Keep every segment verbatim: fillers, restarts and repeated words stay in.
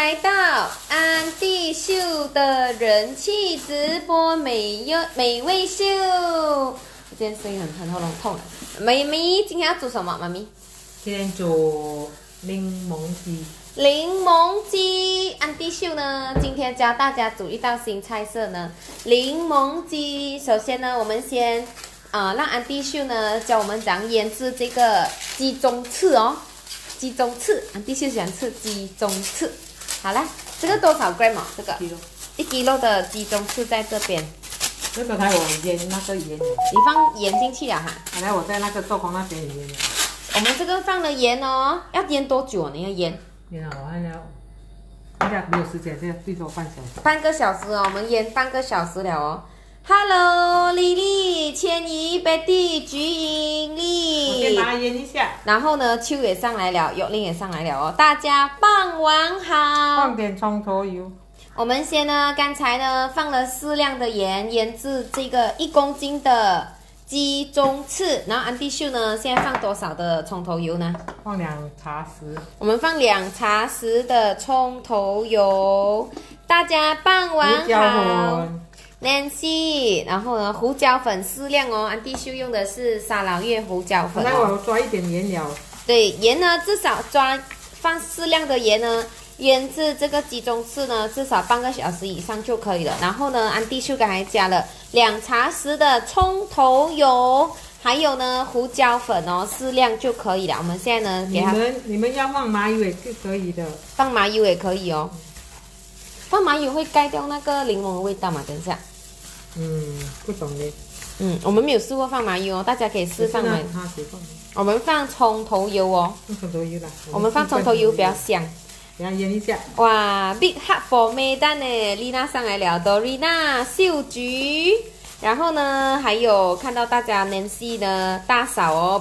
来到安迪秀的人气直播美优美味秀。我今天声音很很喉咙痛了。妈咪，今天要煮什么？妈咪， 今天煮柠檬鸡。 柠檬鸡，安迪秀呢，今天教大家煮一道新菜色呢，柠檬鸡。首先呢，我们先啊、呃、让安迪秀呢教我们怎样腌制这个鸡中翅哦。鸡中翅，安迪秀喜欢吃鸡中翅。好啦，这个多少 gram 啊？这个一 kilo 的鸡中翅在这边。 这个才我腌那个盐， 你放盐进去了哈。 本来我在那个做工那边也腌了。 我们这个放了盐哦，要腌多久啊？你要腌？ 腌了，我看一下，大家没有时间，现在最多半小时。 半个小时哦，我们腌半个小时了哦。Hello， 丽丽、千怡、Betty、菊英、丽， 我先把它腌一下。 然后呢，秋也上来了，有令也上来了哦。大家傍晚好。 放点葱头油。 我们先呢，刚才呢放了适量的盐，腌制这个一公斤的鸡中翅。然后安迪秀呢，现在放多少的葱头油呢？ 放两茶匙。 我们放两茶匙的葱头油。大家傍晚好。Nancy， 然后呢，胡椒粉适量哦。安迪秀用的是沙劳越胡椒粉、哦。 来，我抓一点盐了。 对，盐呢至少抓放适量的盐呢，腌制这个鸡中翅呢至少半个小时以上就可以了。然后呢，安迪秀刚才加了两茶匙的葱头油，还有呢胡椒粉哦，适量就可以了。我们现在呢，给它你们你们要放麻油也是可以的， 放麻油也可以哦。放麻油会盖掉那个柠檬的味道嘛？等一下。 嗯，不懂的。 嗯，我们没有试过放麻油哦，大家可以试放麻油。 放我们放葱头油哦。 放葱头油啦。 我们放葱头油比较香。 给它腌一下。 哇 ，Big Heart for Medan 呢，丽娜上来了 ，Dorina、秀菊，然后呢，还有看到大家 Nancy 的大嫂哦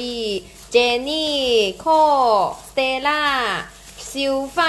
，Beverly、Jenny、Cole、Stella。修放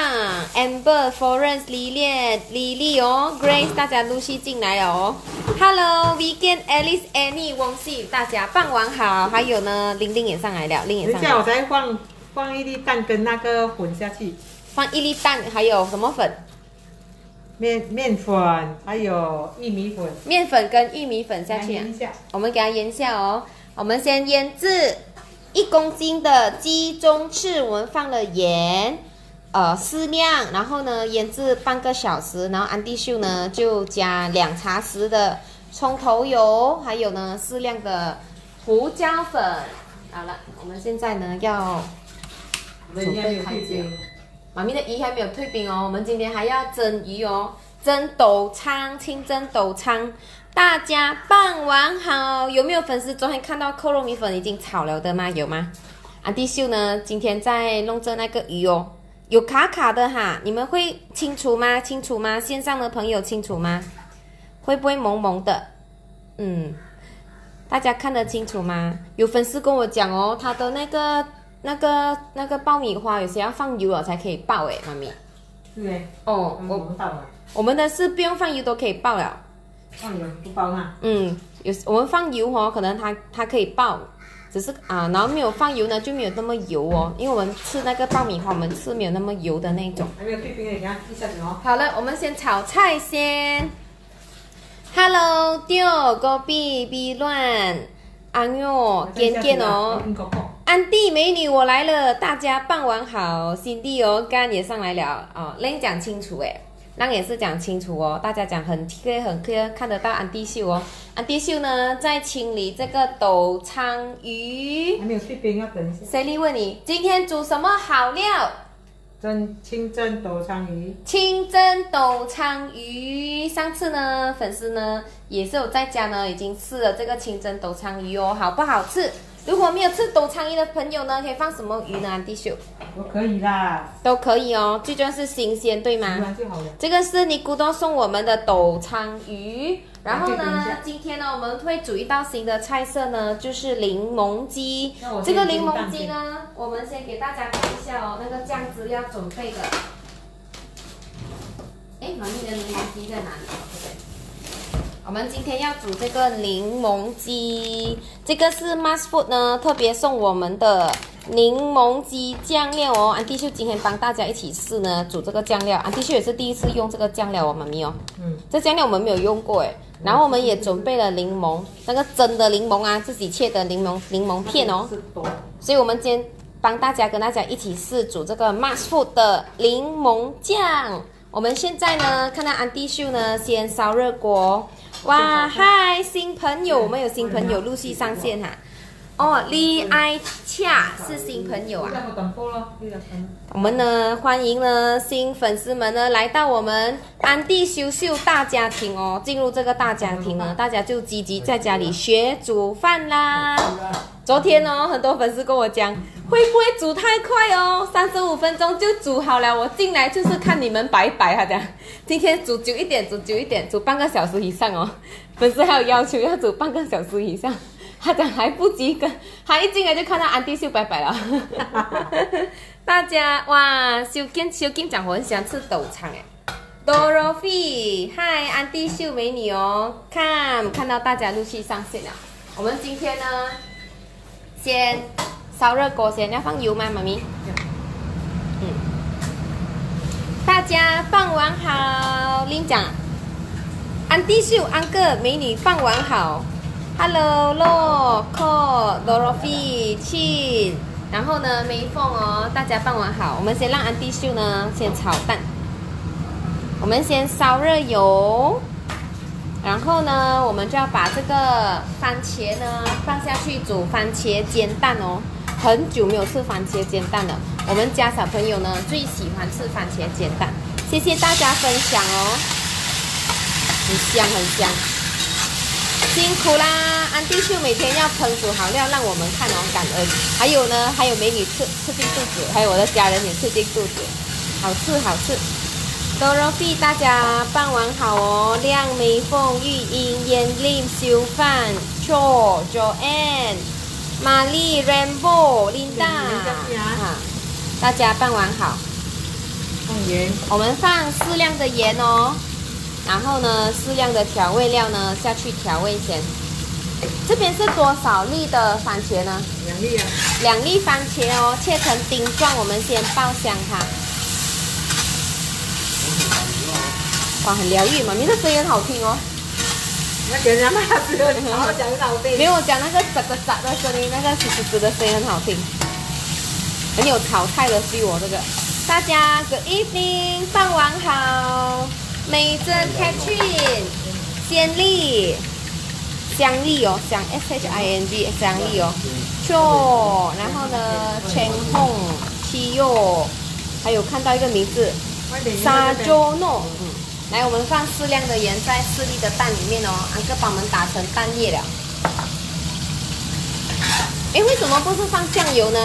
Amber、Florence、Lilian、Lily 哦 ，Grace， 大家陆续进来了哦。Hello，Weekend、Alice、Annie、翁熙，大家傍晚好。还有呢，玲玲也上来了，玲也上来了。 等一下我才放放一粒蛋跟那个混下去。 放一粒蛋，还有什么粉？ 面面粉，还有玉米粉。 面粉跟玉米粉下去、啊。 腌一下。 我们给它腌下哦。我们先腌制一公斤的鸡中翅，我们放了盐。呃，适量，然后呢，腌制半个小时，然后安迪秀呢就加两茶匙的葱头油，还有呢适量的胡椒粉。好了，我们现在呢要准备开煎。妈咪的鱼还没有退冰哦，我们今天还要蒸鱼哦，蒸斗仓，清蒸斗仓。大家傍晚好，有没有粉丝昨天看到扣肉米粉已经炒了的吗？有吗？安迪秀呢今天在弄着那个鱼哦。有卡卡的哈，你们会清楚吗？清楚吗？线上的朋友清楚吗？会不会蒙蒙的？嗯，大家看得清楚吗？有粉丝跟我讲哦，他的那个、那个、那个爆米花有些要放油了才可以爆诶，妈咪。 是诶。 哦， 我我们的是不用放油都可以爆了。 放油不爆嘛？ 嗯，有我们放油哦，可能它它可以爆。只是啊，然后没有放油呢，就没有那么油哦。因为我们吃那个爆米花，我们吃没有那么油的那种。 还没有退冰的，你看一下子哦。 好了，我们先炒菜先。Hello， 丢隔壁 B 乱，安哟，健健哦。安迪美女，我来了，大家傍晚好。Cindy 哦，刚也上来了哦。Len 讲清楚诶。那也是讲清楚哦，大家讲很 clear 很 clear， 看得到安迪秀哦。安迪秀呢在清理这个斗仓鱼。 还没有退冰，要等一下。 Sally 问你今天煮什么好料？ 蒸清蒸斗仓鱼。 清蒸斗仓鱼。上次呢，粉丝呢也是有在家呢，已经吃了这个清蒸斗仓鱼哦，好不好吃？如果没有吃斗仓鱼的朋友呢，可以放什么鱼呢？安迪秀都可以啦， 都可以哦，最重要是新鲜，对吗？ 就好了。这个是尼古多送我们的斗仓鱼，然后呢，今天呢我们会煮一道新的菜色呢，就是柠檬鸡。这个柠檬鸡呢，我们先给大家看一下哦，那个酱汁要准备的。哎，妈咪的柠檬鸡在哪里？这边。我们今天要煮这个柠檬鸡，这个是 Must Food 呢特别送我们的柠檬鸡酱料哦。安迪秀今天帮大家一起试呢，煮这个酱料。安迪秀也是第一次用这个酱料哦，妈咪哦。嗯。这酱料我们没有用过哎。然后我们也准备了柠檬，那个真的柠檬啊，自己切的柠檬柠檬片哦。所以我们今天帮大家跟大家一起试煮这个 Max Food 的柠檬酱。我们现在呢，看到安迪秀呢，先烧热锅。哇，嗨，新朋友，我们有新朋友陆续上线哈。哦，李爱恰是新朋友啊。我们呢，欢迎呢新粉丝们呢来到我们安迪秀秀大家庭哦。进入这个大家庭呢，大家就积极在家里学煮饭啦。昨天哦，很多粉丝跟我讲，会不会煮太快哦？三十五分钟就煮好了。我进来就是看你们摆摆，他讲今天煮久一点，煮久一点，煮半个小时以上哦。粉丝还有要求要煮半个小时以上。他讲还不及格，他一进来就看到安迪秀拜拜了。大家哇，小金小金讲我很喜欢吃豆肠哎 ，Dorothy， 嗨，安迪秀美女哦，看看到大家陆续上线了。我们今天呢，先烧热锅先，要放油吗，妈咪？嗯，大家傍晚好，林讲，安迪秀安哥美女傍晚好。Hello， 洛克、Dorothy、庆，然后呢，梅凤哦，大家傍晚好。我们先让安迪秀呢先炒蛋，我们先烧热油，然后呢，我们就要把这个番茄呢放下去煮番茄煎蛋哦。很久没有吃番茄煎蛋了，我们家小朋友呢最喜欢吃番茄煎蛋。谢谢大家分享哦，很香很香。辛苦啦，安迪秀每天要烹煮好料让我们看哦，感恩。还有呢，还有美女吃吃进肚子，还有我的家人也吃进肚子，好吃好吃。Dorothy 大家傍晚好哦，亮美凤、玉英、燕令、修范、Cho、Joanne、玛丽、Rainbow、Linda 啊，大家傍晚好。 放盐， 我们放适量的盐哦。然后呢，适量的调味料呢下去调味先。这边是多少粒的番茄呢？ 两粒啊。 两粒番茄哦，切成丁状，我们先爆香它。哇，很疗愈，妈咪的声音很好听哦。 那给人家骂死了，你好好讲很好听。 没有，我讲那个喳喳喳的声音，那个吱吱吱的声音很好听，很有炒菜的 feel 哦，这个。大家 Good evening， 傍晚好。美珍 Catherine， 鲜丽，香丽哦，香 S H I N G 香丽哦 ，Cho， 然后呢 Chen Hong， 七佑，还有看到一个名字沙周诺，嗯，来我们放适量的盐在四粒的蛋里面哦，安哥帮我们打成蛋液了。哎，为什么不是放酱油呢？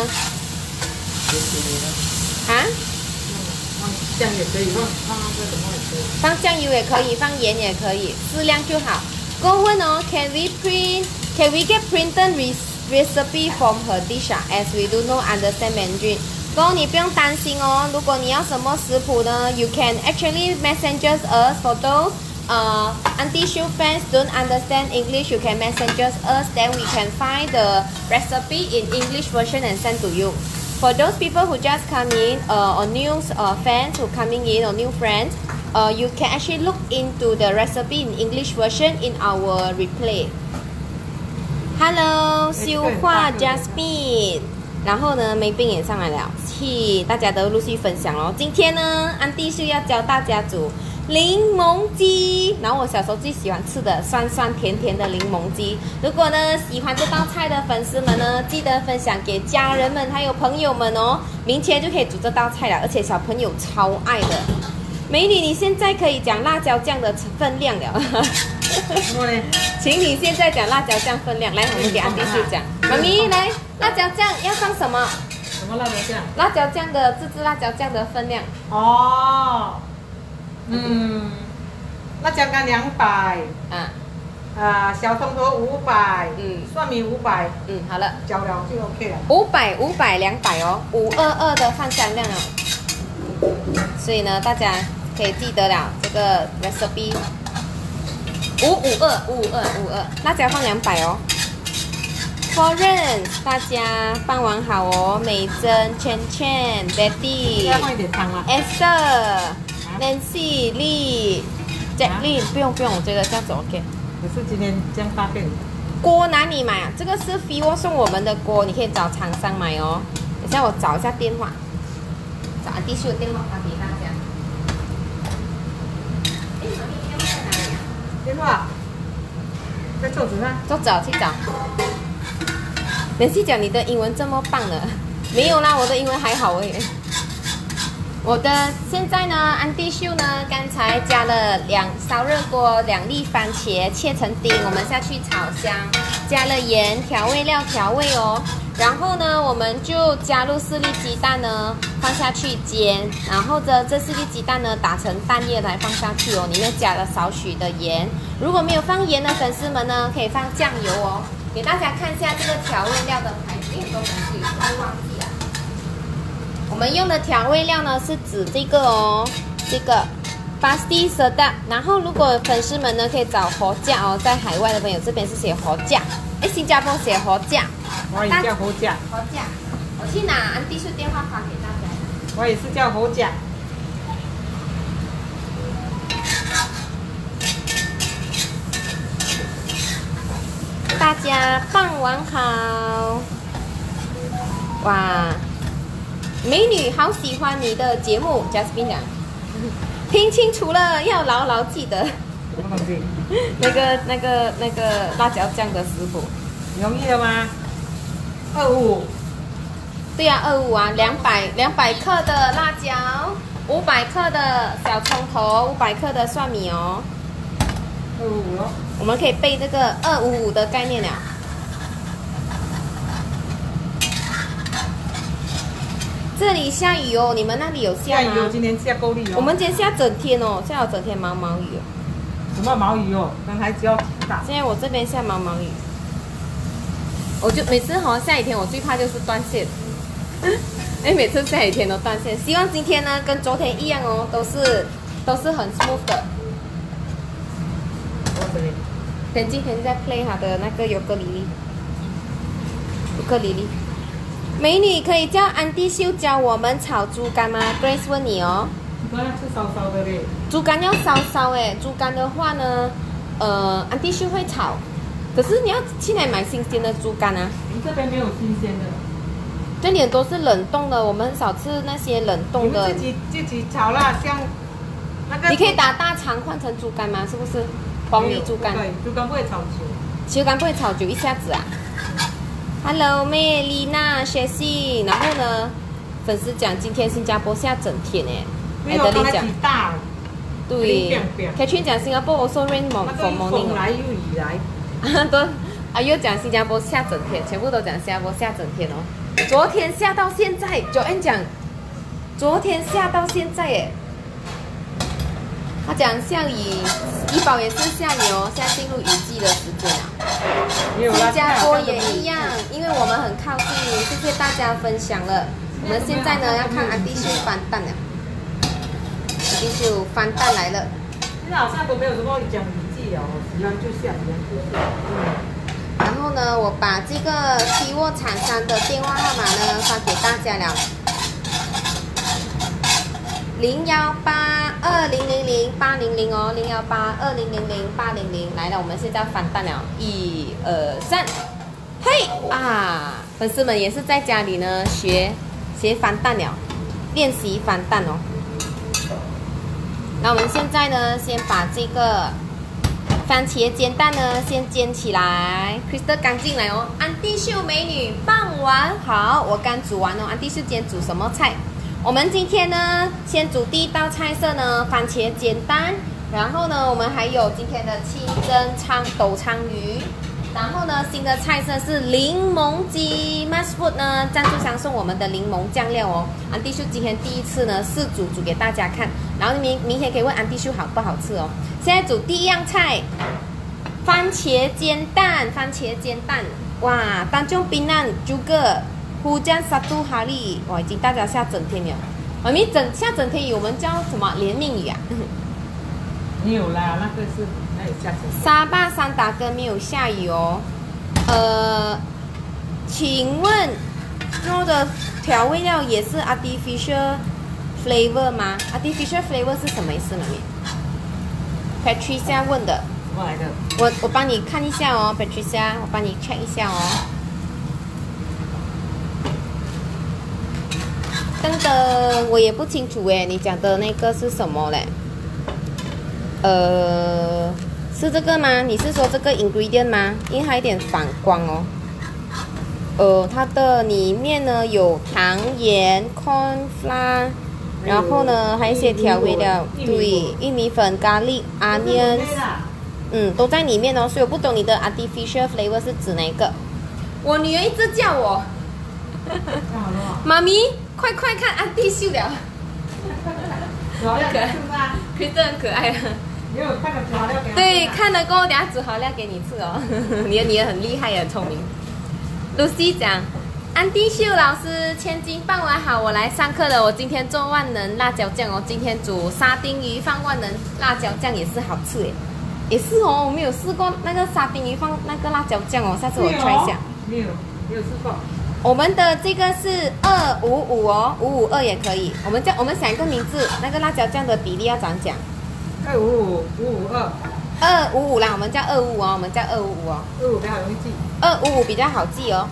啊？ 酱也可以放，放那个什么也可以。 放酱油也可以，放盐也可以，适量就好。go问哦 ，Can we print? Can we get printed recipe from her dish? As we do not understand Mandarin. go 你不用担心哦，如果你要什么食谱呢 ，you can actually message us for those. Uh, Auntie Shu fans don't understand English, you can message us, then we can find the recipe in English version and send to you. For those people who just come in, uh, or new uh, fans who coming in, or new friends, uh, you can actually look into the recipe in English version in our replay. Hello, 修化 Jasmine， 然后呢，梅冰也上来了，嘿，大家都陆续分享咯。今天呢，安迪是要教大家煮柠檬鸡，然后我小时候最喜欢吃的酸酸甜甜的柠檬鸡。如果呢喜欢这道菜的粉丝们呢，记得分享给家人们还有朋友们哦，明天就可以煮这道菜了，而且小朋友超爱的。美女，你现在可以讲辣椒酱的分量了。请你现在讲辣椒酱分量，来，我们给安迪叔讲。妈咪，来，辣椒酱要放什么？ 什么辣椒酱？ 辣椒酱的自制辣椒酱的分量。 哦。嗯，辣椒干两百， 啊， 啊，小葱头五百， 嗯， 蒜米五百， 嗯，好了， 搅了就 OK 了。 五百、五百、两百哦，五二二的放香量哦。所以呢，大家可以记得了这个 recipe， 五五二、五五二、五二，辣椒放两百哦。 Florence， 大家傍晚好哦，美珍、圈圈、Betty， 再放一点汤啦。 Esther、Nancy、Lee、Jacqueline， 不用不用，我觉得这样子 OK。 可是今天这样发给你。 锅哪里买啊？这个是 F I O 送我们的锅，你可以找厂商买哦。等下我找一下电话，找安迪秀的电话发给大家。哎，妈咪电话在哪里啊？ 电话在桌子上。 走找去找。联系讲你的英文这么棒呢？没有啦，我的英文还好而已。我的现在呢，安迪秀呢，刚才加了两烧热锅，两粒番茄切成丁，我们下去炒香，加了盐、调味料调味哦。然后呢，我们就加入四粒鸡蛋呢，放下去煎。然后呢，这四粒鸡蛋呢，打成蛋液来放下去哦，里面加了少许的盐。如果没有放盐的粉丝们呢，可以放酱油哦。给大家看一下这个调味料的牌子，很多粉丝会忘记了。我们用的调味料呢是指这个哦，这个 Pasti Sedap。然后如果粉丝们呢可以找活价哦，在海外的朋友这边是写活价，哎，新加坡写活价。 我也叫活价。 活价，我去拿安迪秀电话发给大家。 我也是叫活价。 大家傍晚好。哇！美女好喜欢你的节目 ，Jasmine 讲，听清楚了，要牢牢记得。 什么东西？ 那个、那个、那个辣椒酱的师傅， 容易了吗？二五。 对呀、啊，二五啊，两百两百克的辣椒，五百克的小葱头，五百克的蒜米哦。 二五咯。 我们可以背这个二五五的概念了。这里下雨哦，你们那里有下吗？ 下雨哦，今天下够力哦。 我们今天下整天哦，下有整天毛毛雨哦。 什么毛雨哦？刚才只要打。 现在我这边下毛毛雨，我就每次好像下雨天，我最怕就是断线。哎，每次下雨天都断线。希望今天呢跟昨天一样哦，都是都是很 smooth 的。 我这里。 等今天在 play 他的那个尤克里里，尤克里里。美女可以叫安迪秀教我们炒猪肝吗 ？Grace 问你哦。 猪肝是烧烧的嘞。 猪肝要烧烧哎，猪肝的话呢，呃，安迪秀会炒，可是你要去哪买新鲜的猪肝啊？ 我们这边没有新鲜的。 这里都是冷冻的，我们很少吃那些冷冻的。 你们自己自己炒啦，像那个。 你可以打大肠换成猪肝吗？是不是？黄梨猪肝。 对，猪肝不会炒久。 猪肝不会炒久一下子啊。Hello， 妹丽娜、雪西，然后呢，粉丝讲今天新加坡下整天哎， 没有，它几大。 对 ，Catherine 讲新加坡 also rain for morning。 风来又雨来。 都啊又讲新加坡下整天，全部都讲新加坡下整天哦。昨天下到现在 ，Joanne 讲，昨天下到现在耶。他讲下雨，怡保也是下雨哦，现在进入雨季的时间了。新加坡也一样，因为我们很靠近，谢谢大家分享了。我们现在呢要看安迪秀翻蛋了，安迪秀翻蛋来了。 现在好像都没有什么讲雨季了，喜欢就下，喜欢就下。嗯。 然后呢，我把这个 F I O 厂商的电话号码呢发给大家了。零幺八二零零零八零零哦，零幺八二零零零八零零来了，我们现在翻蛋了，一二三，嘿啊！粉丝们也是在家里呢学学翻蛋了，练习翻蛋哦。那我们现在呢，先把这个番茄煎蛋呢先煎起来。Crystal 刚进来哦，安迪秀美女傍晚好，我刚煮完哦。安迪秀今天煮什么菜？我们今天呢，先煮第一道菜色呢，番茄煎蛋。然后呢，我们还有今天的清蒸鲳斗鲳鱼。然后呢，新的菜色是柠檬鸡 ，Mass Food 呢赞助商送我们的柠檬酱料哦。安迪秀今天第一次呢试煮煮给大家看，然后明明天可以问安迪秀好不好吃哦。现在煮第一样菜，番茄煎蛋，番茄煎蛋，哇，当中槟榔 juga。Hujan satu hari， 哇，已经大家下整天了。妈咪整下整天雨，我们叫什么连命雨啊？ 没有啦，那个是那有下整。 沙巴三打哥没有下雨哦。呃， 请问肉的调味料也是 artificial flavor 吗 ？artificial flavor 是什么意思呢？你 Patricia 问的。 什么来的？ 我我帮你看一下哦 ，Patricia， 我帮你 check 一下哦。等等，我也不清楚诶，你讲的那个是什么嘞？呃，是这个吗？你是说这个 ingredient 吗？因为它有点反光哦。呃，它的里面呢有糖、盐、corn flour， 然后呢还有一些调味料，对，玉米粉、咖喱、onions， 嗯，都在里面哦。所以我不懂你的 artificial flavor 是指哪个？我女儿一直叫我，妈咪，快快看安迪秀了， 好料可爱是吧？ 可是很可爱啊。 你有看了好料给他？ 对，看了过后，等下煮好料给你吃哦。你的女儿很厉害，也很聪明。Lucy 讲，安迪秀老师，千金傍晚好，我来上课了。我今天做万能辣椒酱哦，今天煮沙丁鱼放万能辣椒酱也是好吃耶。也是哦，我没有试过那个沙丁鱼放那个辣椒酱哦，下次我 try 一下。 没有，没有试过。 我们的这个是二五五哦，五五二也可以。我们叫我们想一个名字，那个辣椒酱的比例要怎样讲？ 二五五五五二。 二五五啦，我们叫二五五哦，我们叫二五五哦。 二五比较容易记。 二五五比较好记哦。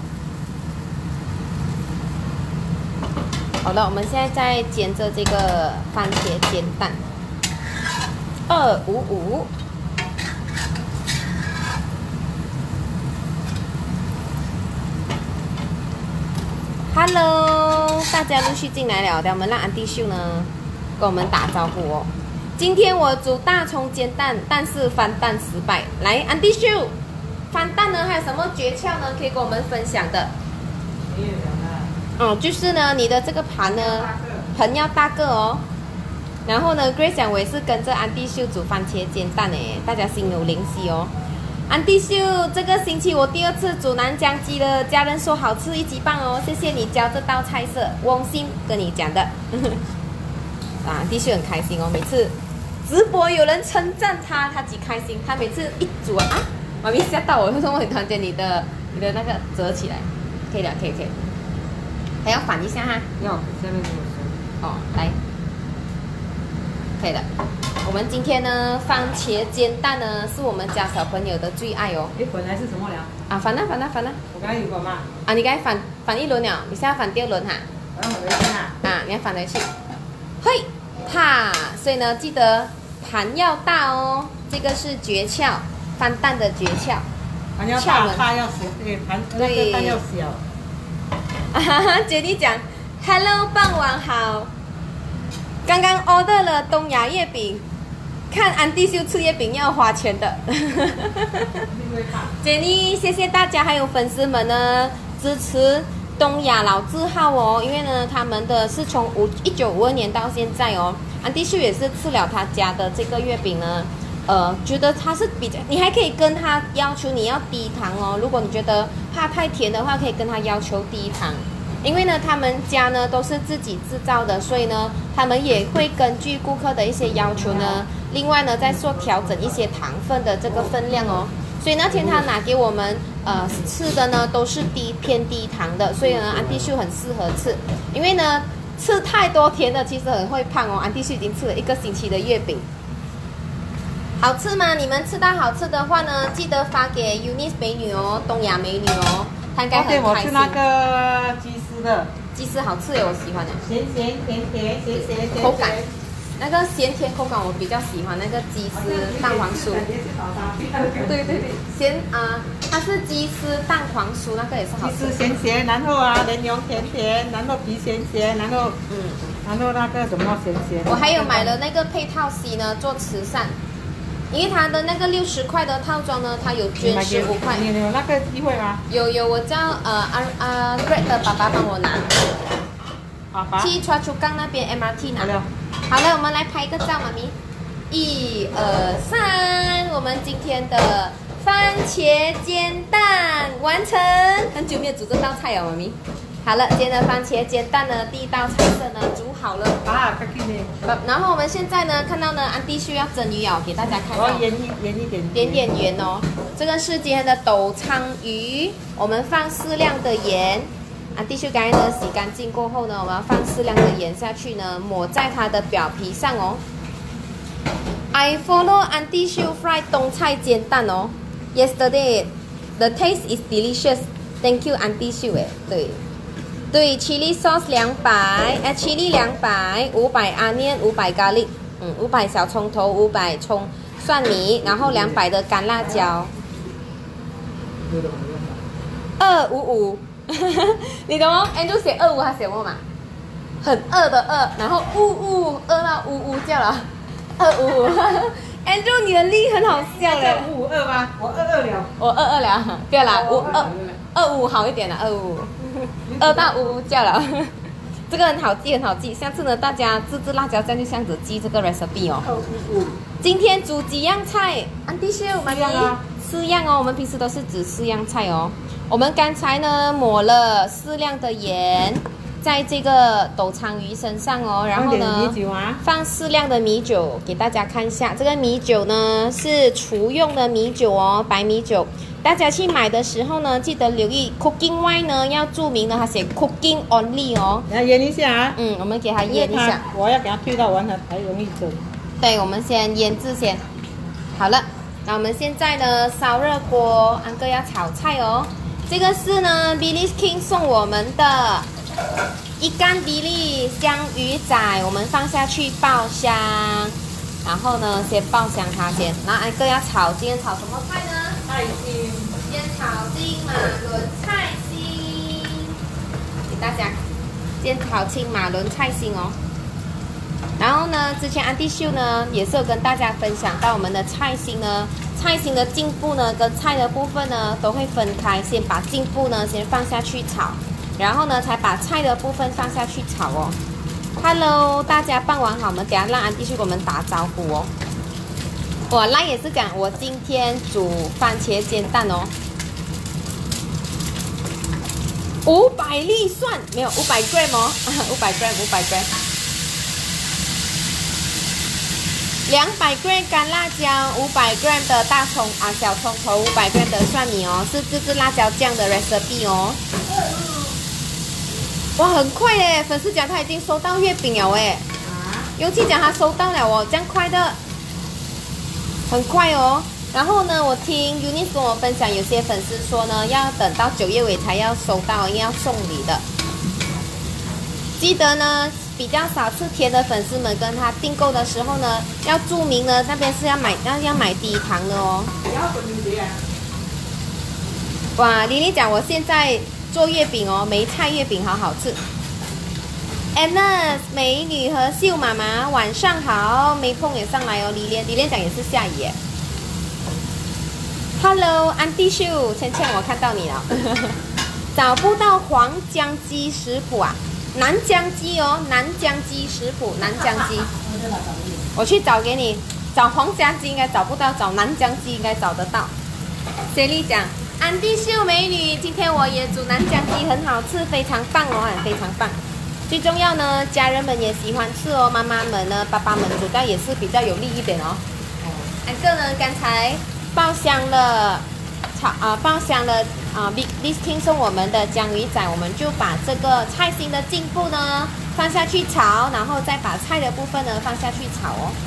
好了，我们现在在煎着这个番茄煎蛋。二五五。Hello， 大家陆续进来了，等我们让安迪秀呢跟我们打招呼哦。今天我煮大葱煎蛋，但是翻蛋失败。来，安迪秀，翻蛋呢还有什么诀窍呢？可以跟我们分享的？ 没有了。 哦，就是呢，你的这个盘呢，盆要大个哦。然后呢 ，Grace 讲我也是跟着安迪秀煮番茄煎蛋诶，大家心有灵犀哦。安迪秀，这个星期我第二次煮南姜鸡了，家人说好吃，一级棒哦！谢谢你教这道菜色，翁心跟你讲的。啊，安迪秀很开心哦，每次直播有人称赞他，他极开心。他每次一煮啊，啊妈咪吓到我，为什么很团结你的你的那个折起来？可以了，可以可以。还要反一下哈。 要，下面给我说。 哦，来，可以了。我们今天呢，番茄煎蛋呢是我们家小朋友的最爱哦。 哎，本来是什么了？ 啊，翻啦翻啦翻啦！ 我刚才有过嘛？ 啊，你刚才翻翻一轮了，你现在翻第二轮哈。 然后回去啊。 啊，你要翻回去。嘿，哈！所以呢，记得盘要大哦，这个是诀窍，翻蛋的诀窍。 盘要大，大要小，对，盘那个蛋要小。 啊哈哈，姐弟讲 ，Hello， 傍晚好。刚刚 order 了东亚月饼。看安迪秀吃月饼要花钱的，杰妮，谢谢大家还有粉丝们呢支持东亚老字号哦，因为呢他们的是从五一九五二年到现在哦，安迪秀也是吃了他家的这个月饼呢，呃，觉得它是比较，你还可以跟他要求你要低糖哦，如果你觉得怕太甜的话，可以跟他要求低糖。因为呢，他们家呢都是自己制造的，所以呢，他们也会根据顾客的一些要求呢，另外呢再做调整一些糖分的这个分量哦。所以那天他拿给我们呃吃的呢都是低偏低糖的，所以呢安迪秀很适合吃。因为呢吃太多甜的其实很会胖哦。安迪秀已经吃了一个星期的月饼，好吃吗？你们吃到好吃的话呢，记得发给 Eunice 美女哦，东亚美女哦。他应该很开心。 我是那个鸡丝的， 鸡丝好吃耶，我喜欢的。 咸咸甜甜，咸咸甜甜。 口感，那个咸甜口感我比较喜欢那个鸡丝蛋黄酥。对对对，咸啊、呃，它是鸡丝蛋黄酥，那个也是好吃。 鸡丝咸咸，然后啊莲蓉甜甜，然后皮咸咸，然后嗯，然后那个什么咸咸。 我还有买了那个配套 C 呢，做慈善。因为它的那个六十块的套装呢，它有捐十五块。 你有那个机会吗？ 有有，我叫呃啊啊 Greg 的爸爸帮我拿。 爸爸。 去川楚港那边 M R T 拿。 好了， 好了，我们来拍一个照，妈咪。一二三，我们今天的番茄煎蛋完成。很久没有煮这道菜了，妈咪。 好了，今天的番茄煎蛋呢，第一道菜色呢煮好了。 啊，快去呢。 然后我们现在呢，看到呢，安迪需要蒸鱼啊，给大家看到。 我要盐一盐一点。 点点盐哦。这个是今天的斗昌鱼，我们放适量的盐。安迪秀刚才呢洗干净过后呢，我们要放适量的盐下去呢，抹在它的表皮上哦。I follow Auntie Shu fried 冬菜煎蛋哦。Yesterday, the taste is delicious. Thank you, Auntie Shu 哎，对。对 ，chili sauce 两百，哎，chili 两百，五百 onion， 五百 garlic， 嗯，五百小葱头，五百葱蒜米，然后两百的干辣椒，二五五，你懂吗 ？Andrew 写二五，他写什么嘛？很饿的饿，然后呜呜，饿到呜呜叫了，二五五。Andrew 你的力很好笑嘞。 五五二吗？我二二了。 我二二了，不要啦，五二二五好一点了，二五。饿到呜呜叫了，这个很好记，很好记。下次呢，大家自制辣椒酱就这样子记这个 recipe 哦。今天煮几样菜？安迪秀，妈咪，四样哦。我们平时都是煮四样菜哦。我们刚才呢抹了适量的盐在这个斗昌鱼身上哦，然后呢放适量的米酒给大家看一下。这个米酒呢是厨用的米酒哦，白米酒。大家去买的时候呢，记得留意 cooking wine 呢要注明呢，它写 cooking only 哦。 要腌一下啊。 嗯，我们给它腌一下。 我要给它推到完了才容易蒸。 对，我们先腌制先。好了，那我们现在呢烧热锅，安哥要炒菜哦。这个是呢 Billy King 送我们的一干 Billy 香鱼仔，我们放下去爆香。然后呢，先爆香它先。然后安哥要炒，今天炒什么菜呢？ 菜心， 先炒金马伦菜心，给大家先炒青马伦菜心哦。然后呢，之前安迪秀呢也是有跟大家分享到我们的菜心呢，菜心的茎部呢跟菜的部分呢都会分开，先把茎部呢先放下去炒，然后呢才把菜的部分放下去炒哦。Hello， 大家傍晚好，我们等一下让安迪秀给我们打招呼哦。我赖也是讲，我今天煮番茄煎蛋哦，五百粒蒜没有五百 gram 哦，五百 gram 五百 gram， 两百 gram 干辣椒，五百 gram 的大葱啊小葱头，五百 gram 的蒜米哦，是自制辣椒酱的 recipe 哦。哇，很快耶！粉丝讲他已经收到月饼了哎，尤其讲他收到了哦，这样快的。很快哦，然后呢，我听 Eunice 跟我分享，有些粉丝说呢，要等到九月尾才要收到，因为要送礼的。记得呢，比较少吃甜的粉丝们跟他订购的时候呢，要注明呢，那边是要买要要买低糖的哦。哇，莉莉讲我现在做月饼哦，梅菜月饼好好吃。Anna 美女和秀妈妈晚上好，梅碰也上来哦。李莲李莲讲也是下雨耶。Hello， 安迪秀，倩倩我看到你了。找不到黄姜鸡食谱啊？南姜鸡哦，南姜鸡食谱，南姜鸡。我去找给你，找黄姜鸡应该找不到，找南姜鸡应该找得到。谢丽讲，安迪秀美女，今天我也煮南姜鸡，很好吃，非常棒哦，非常棒。最重要呢，家人们也喜欢吃哦，妈妈们呢，爸爸们煮到也是比较有利一点哦。安哥呢，刚才爆香了，炒啊爆香了啊 ，Big King 送我们的江鱼仔，我们就把这个菜心的茎部呢放下去炒，然后再把菜的部分呢放下去炒哦。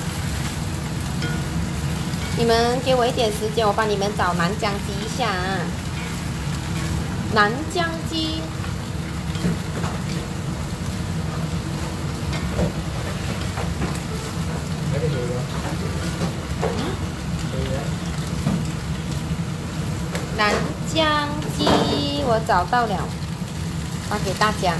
你们给我一点时间，我帮你们找南姜鸡一下啊，南姜鸡。南姜鸡，我找到了，发给大家。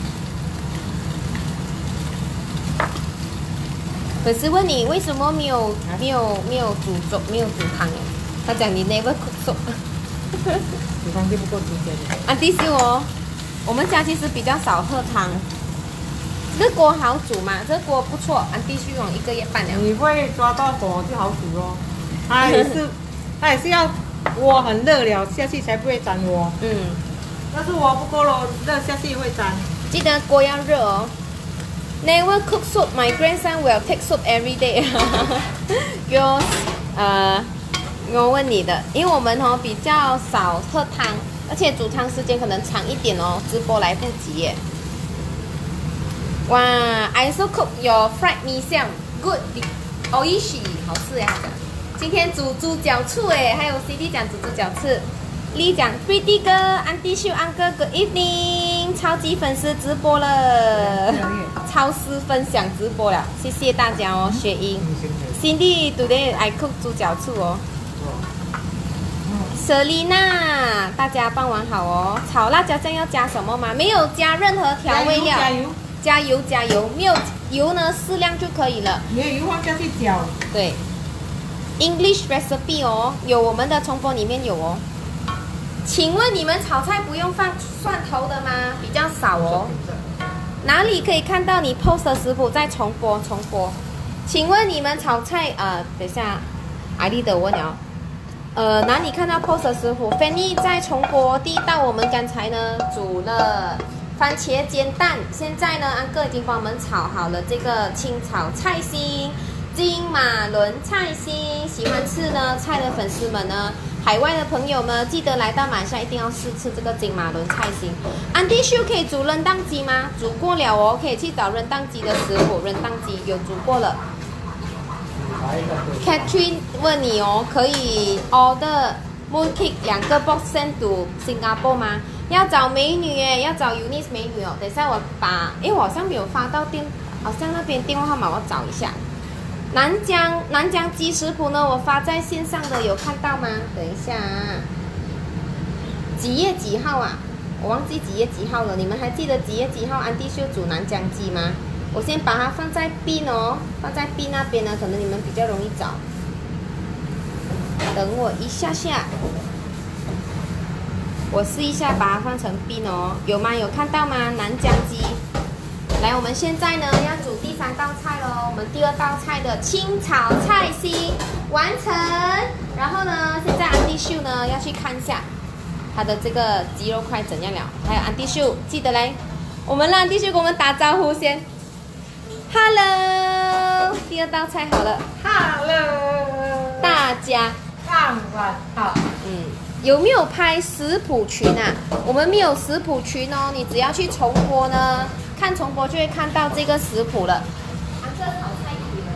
粉丝问你为什么没有没有没有煮粥，没有煮汤？他讲你 never cook soup。 煮汤就不够时间。 啊，第四哦，我们家其实比较少喝汤。这个锅好煮嘛？这个锅不错，安迪旭用一个月半了。 你会抓到火就好煮咯。它也是，它也是要锅很热了下去才不会粘锅。 嗯， 但是我不够了，热下去会粘。 记得锅要热哦。Never cook soup. My grandson will take soup every day. 有呃，我问你的，因为我们哦比较少喝汤，而且煮汤时间可能长一点哦，直播来不及耶。哇 ，I also cook your fried mee siam. Good, oishi， 好吃呀！今天煮猪脚醋哎，还有 C D 讲煮猪脚醋。丽讲 Pretty 哥 Auntie 秀 Uncle Good evening， 超级粉丝直播了，超市分享直播了，谢谢大家哦，雪英 Cindy today I cook 猪脚醋哦。Selina， 大家傍晚好哦。炒辣椒酱要加什么吗？没有加任何调味料。 加油， 加油，加油，没有油呢，适量就可以了。 没有油放下去搅。 对 ，English recipe 哦，有我们的重播里面有哦。请问你们炒菜不用放蒜头的吗？比较少哦。哪里可以看到你 post 的食谱？再重播，重播。请问你们炒菜呃，等一下，艾丽的我问了，呃，哪里看到 post 的食谱 ？Fanny 在重播。第一道我们刚才呢煮了番茄煎蛋，现在呢安哥已经帮我们炒好了这个清炒菜心。金马伦菜心，喜欢吃呢菜的粉丝们呢，海外的朋友们记得来到马来西亚一定要试吃这个金马伦菜心。安迪秀可以煮润蛋鸡吗？煮过了哦，可以去找润蛋鸡的食谱，润蛋鸡有煮过了。Catherine 问你哦，可以 order mooncake 两个 box send to 新加坡吗？要找美女耶，要找 Eunice 美女哦。等一下我把，因为我好像没有发到电，好像那边电话号码我找一下。南疆南疆鸡食谱呢，我发在线上的有看到吗？等一下啊，几月几号啊？我忘记几月几号了，你们还记得几月几号安迪秀煮南疆鸡吗？我先把它放在 bin 哦，放在 bin 那边呢，可能你们比较容易找。等我一下下，我试一下把它放成 bin 哦，有吗？有看到吗？南疆鸡。来，我们现在呢要煮第三道菜喽。我们第二道菜的清炒菜心完成。然后呢，现在安迪秀呢要去看一下他的这个鸡肉块怎样了。还有安迪秀，记得来，我们让安迪秀给我们打招呼先。Hello， 第二道菜好了。 Hello， 大家傍晚好。 嗯，有没有拍食谱群啊？我们没有食谱群哦，你只要去重播呢。看重播就会看到这个食谱了。安哥炒菜一流，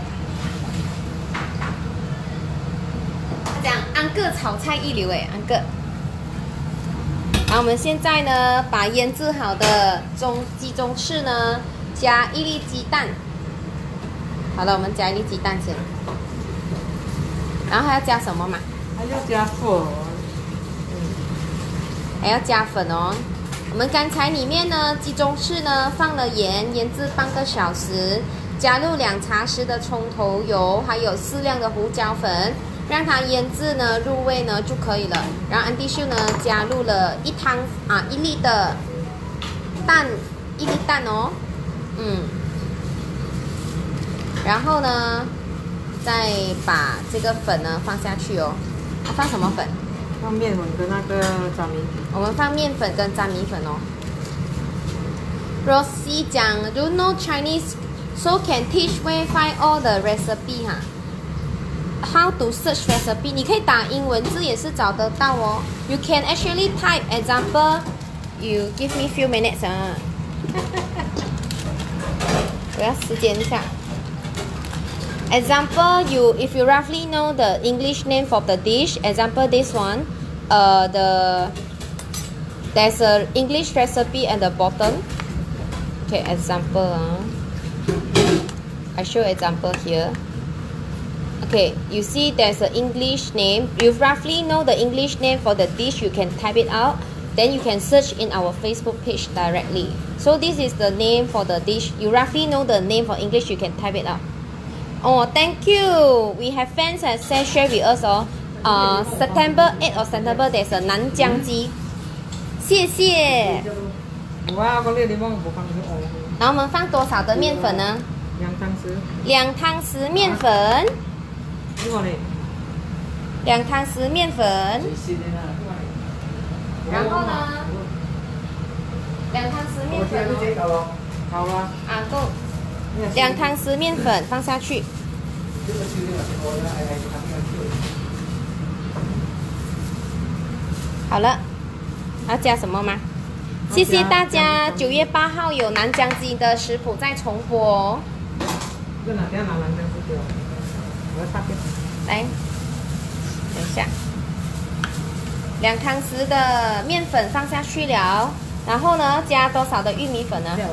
他讲安哥炒菜一流哎，安哥。好，我们现在呢，把腌制好的中鸡中翅呢，加一粒鸡蛋。好了，我们加一粒鸡蛋先。然后还要加什么嘛？ 还要加粉。 嗯，还要加粉哦。我们刚才里面呢，鸡中翅呢放了盐，腌制半个小时，加入两茶匙的葱头油，还有适量的胡椒粉，让它腌制呢入味呢就可以了。然后安迪秀呢加入了一汤啊一粒的蛋，一粒蛋哦，嗯，然后呢再把这个粉呢放下去哦，啊、放什么粉？ 放面粉跟那个炸米。 我们放面粉跟炸米粉哦。Rosie 讲 ，Do know Chinese, so can teach where find all the recipe 哈。How to search recipe？ 你可以打英文字也是找得到哦。You can actually type example. You give me few minutes 啊。我要时间一下。Example, you if you roughly know the English name for the dish. Example, this one. Uh, the there's a English recipe at the bottom. Okay, example. Uh, I show example here. Okay, you see there's an English name. You roughly know the English name for the dish. You can type it out. Then you can search in our Facebook page directly. So this is the name for the dish. You roughly know the name for English. You can type it out. Oh, thank you. We have fans that say share with us. Oh, uh, September eighth or September there's a 南疆鸡。谢谢。 哇，我那地方不放就哦。 然后我们放多少的面粉呢？ 两汤匙。 两汤匙面粉。 这个呢？ 两汤匙面粉。然后呢？ 两汤匙面粉哦。 好啊。 啊，够。两汤匙面粉放下去。好了，还要加什么吗？谢谢大家，九月八号有南疆鸡的食谱在重播哦。 这哪天拿南疆鸡给我？我要擦边。 来，等一下，两汤匙的面粉放下去了，然后呢，加多少的玉米粉呢？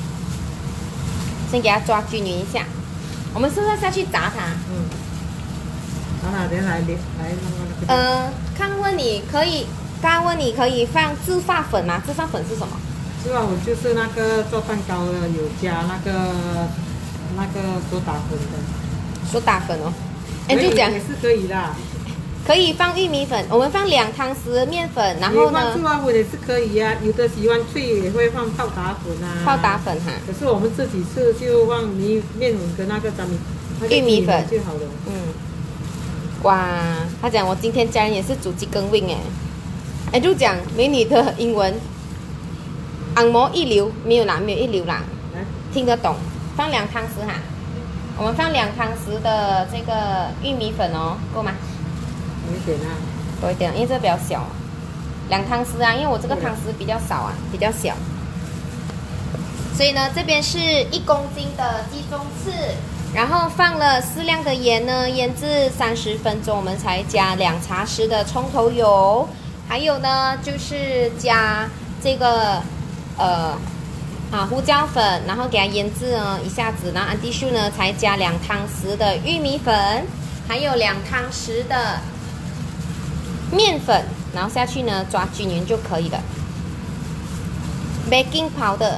先给它抓均匀一下。我们是不是要下去炸它？ 嗯。然后等来来弄那个。呃，看问你可以。刚刚问你可以放自发粉吗？自发粉是什么？ 自发粉就是那个做蛋糕的，有加那个那个苏打粉的。 苏打粉哦，哎，就讲也是可以的。 可以放玉米粉，我们放两汤匙面粉，然后呢？ 放自发粉也是可以呀、啊，有的喜欢脆也会放泡打粉啊。 泡打粉哈。 可是我们自己吃就放米面粉跟那个咱们、那个、 玉米粉就好了。 嗯。哇，他讲我今天家人也是煮鸡跟 wing 哎。哎，就讲美女的英文，按摩一流，没有啦，没有一流啦，听得懂。放两汤匙哈，我们放两汤匙的这个玉米粉哦，够吗？ 多一点啊， 多一点，因为这比较小。两汤匙啊，因为我这个汤匙比较少啊，比较小。所以呢，这边是一公斤的鸡中翅，然后放了适量的盐呢，腌制三十分钟，我们才加两茶匙的葱头油。还有呢，就是加这个呃啊胡椒粉，然后给它腌制呢一下子，然后安迪秀呢才加两汤匙的玉米粉，还有两汤匙的面粉，然后下去呢抓均匀就可以了。baking powder，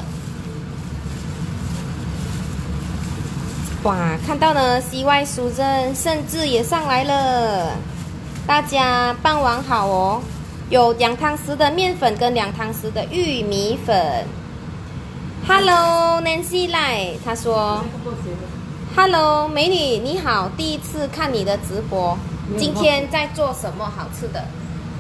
哇，看到呢 C Y 淑珍甚至也上来了，大家傍晚好哦。有两汤匙的面粉跟两汤匙的玉米粉。Hello Nancy 来，她说 Hello 美女你好，第一次看你的直播，今天在做什么好吃的？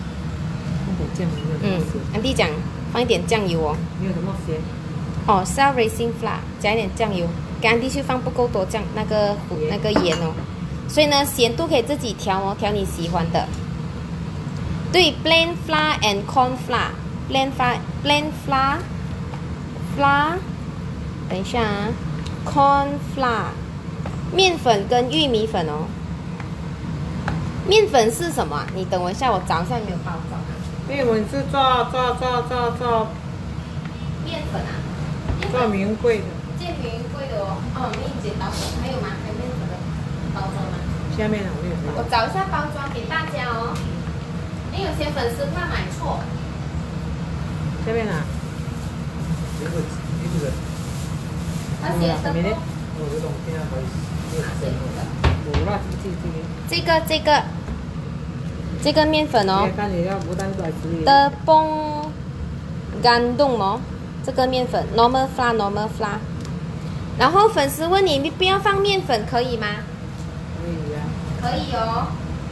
嗯，安迪讲放一点酱油哦。 没有什么咸。 哦 ，Sal Racing Flour 加一点酱油，给安迪去放不够多酱那个那个盐哦，所以呢咸度可以自己调哦，调你喜欢的。对 ，plain flour and corn flour，plain flour，plain flour，flour， 等一下啊 ，corn flour， 面粉跟玉米粉哦。面粉是什么？你等我一下，我找一下有没有包装。 面粉是做做做做做面粉啊， 做名贵的。 这名贵的哦，哦，面剪刀粉还有吗？还有面粉的包装吗？ 下面呢，我有。 我找一下包装给大家哦。因为有些粉丝怕买错。 下面啊，这个这个， 他写的不？ 我这种这样可以。 这个这个这个面粉哦。的崩干冻哦，这个面粉 normal flour normal flour。然后粉丝问你，你不要放面粉可以吗？ 可以呀。 可以哦。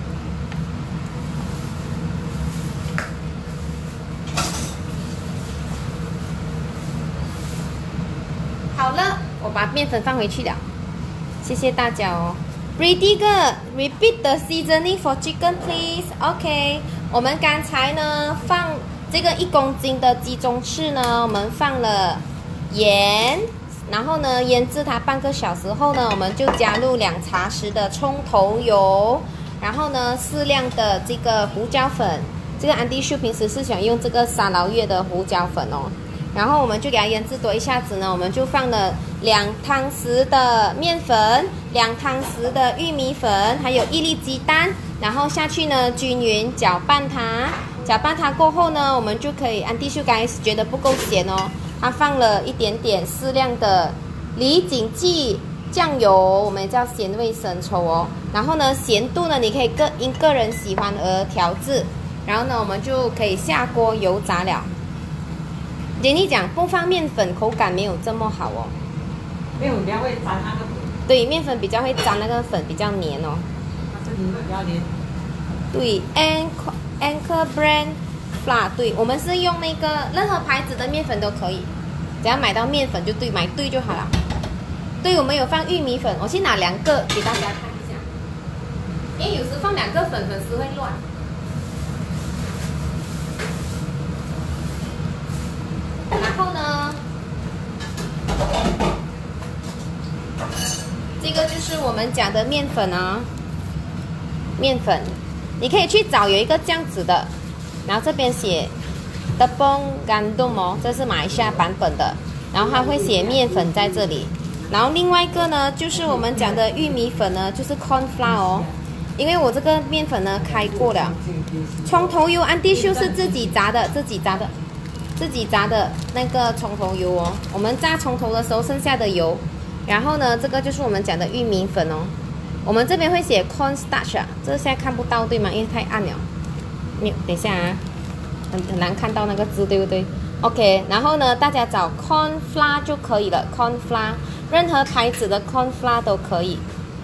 好了，我把面粉放回去了，谢谢大家哦。Ready 哥 ，repeat the seasoning for chicken please. OK， 我们刚才呢放这个一公斤的鸡中翅呢，我们放了盐，然后呢腌制它半个小时后呢，我们就加入两茶匙的葱头油，然后呢适量的这个胡椒粉。这个安迪秀平时是喜欢用这个沙劳越的胡椒粉哦。然后我们就给它腌制多一下子呢，我们就放了两汤匙的面粉，两汤匙的玉米粉，还有一粒鸡蛋，然后下去呢均匀搅拌它。搅拌它过后呢，我们就可以，安迪秀刚才觉得不够咸哦，它放了一点点适量的李锦记酱油，我们叫咸味生抽哦。然后呢，咸度呢你可以个因个人喜欢而调制。然后呢，我们就可以下锅油炸了。杰尼讲不放面粉，口感没有这么好哦。 面粉比较会粘那个粉。 对，面粉比较会粘那个粉，比较黏哦。 它是你会比较黏。 对 ，Anchor Anchor Brand flour， 对，我们是用那个任何牌子的面粉都可以，只要买到面粉就对，买对就好了。对，我们有放玉米粉，我去拿两个给大家看一下，因为有时放两个粉，粉丝会乱。然后呢，这个就是我们讲的面粉啊，面粉，你可以去找有一个这样子的，然后这边写 tepung gandum 哦，这是马来西亚版本的，然后它会写面粉在这里，然后另外一个呢，就是我们讲的玉米粉呢，就是 corn flour 哦，因为我这个面粉呢开过了，葱头油安迪秀是自己炸的，自己炸的。自己炸的那个葱头油哦，我们炸葱头的时候剩下的油，然后呢，这个就是我们讲的玉米粉哦。我们这边会写 corn starch 啊，这个现在看不到对吗？因为太暗了。没有，等一下啊，很很难看到那个字，对不对 ？OK， 然后呢，大家找 corn flour 就可以了 ，corn flour， 任何牌子的 corn flour 都可以。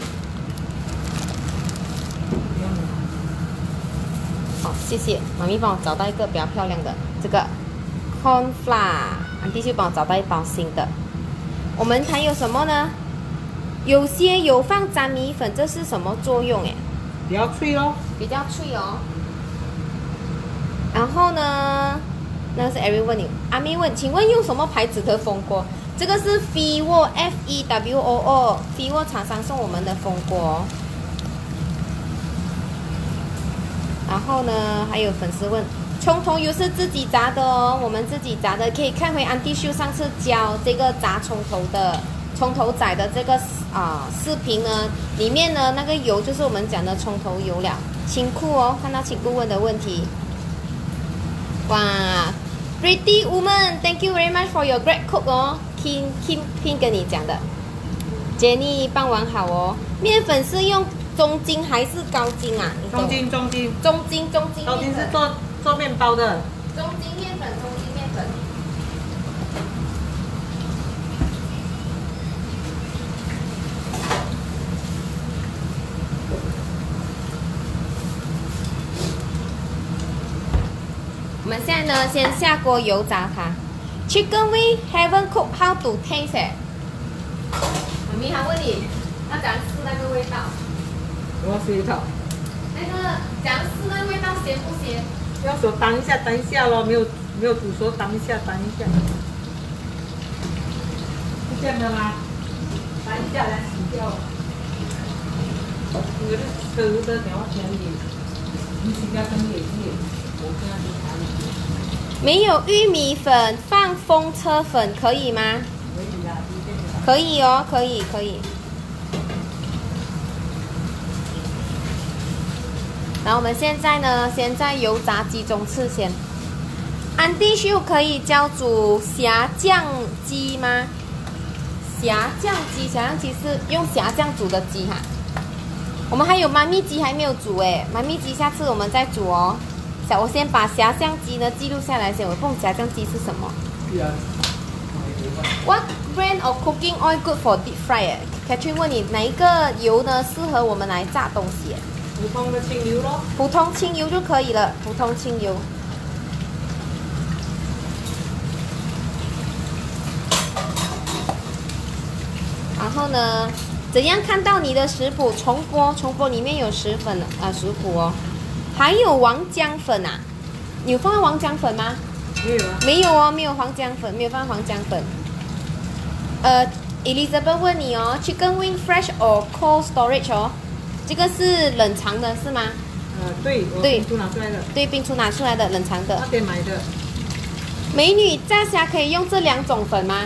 好，谢谢妈咪帮我找到一个比较漂亮的这个。corn flour， 安迪就帮我找到一包新的。我们还有什么呢？有些有放粘米粉，这是什么作用？哎， 比较脆咯， 比较脆哦。然后呢，那是 Eric 问你，阿咪问，请问用什么牌子的风锅？这个是 Fewo F E W O O Fewo 厂商送我们的风锅。然后呢，还有粉丝问。葱头油是自己炸的哦，我们自己炸的，可以看回安迪秀上次教这个炸葱头的葱头仔的这个啊、呃、视频呢，里面呢那个油就是我们讲的葱头油了，辛苦哦，看到辛苦问的问题，哇 ，Pretty woman，thank you very much for your great cook 哦 ，Kim Kim Kim 跟你讲的 ，Jenny 傍晚好哦，面粉是用中筋还是高筋啊？ 中筋中筋中筋中筋， 中筋是做。做面包的， 中筋面粉，中筋面粉。我们现在呢，先下锅油炸它。Chicken we haven't cooked, how to taste it？ 妈咪还问你，要怎样试那个味道？ 我试一套。 那个怎样试那个味道咸不咸？ 要说当一下，当一下咯，没有没有煮熟，当一下，当一下，是这样的吗？当一下来洗掉。我的手的电话便宜，你自家跟也是，我跟他就谈。 没有玉米粉，放风车粉可以吗？ 可以啦， 可以哦，可以可以。然后我们现在呢，先在油炸鸡中刺先。安迪秀可以教煮虾酱鸡吗？虾酱鸡，虾酱鸡是用虾酱煮的鸡哈。我们还有妈咪鸡还没有煮哎，妈咪鸡下次我们再煮哦。小，我先把虾酱鸡呢记录下来先。我问虾酱鸡是什么 ？What brand of cooking oil good for deep fry？ Catherine 问你哪一个油呢适合我们来炸东西？ 普通的清油咯， 普通清油就可以了，普通清油。然后呢，怎样看到你的食谱？重播，重播里面有食粉啊、呃，食谱哦。还有黄姜粉啊，你有放黄姜粉吗？ 没有啊。 没有哦，没有黄姜粉，没有放黄姜粉。呃 ，Elizabeth 问你哦 ，Chicken wing fresh or cold storage 哦？这个是冷藏的是吗？ 呃，对，我冰出拿出来的。 对，冰出拿出来的冷藏的。 那边买的。 美女炸虾可以用这两种粉吗？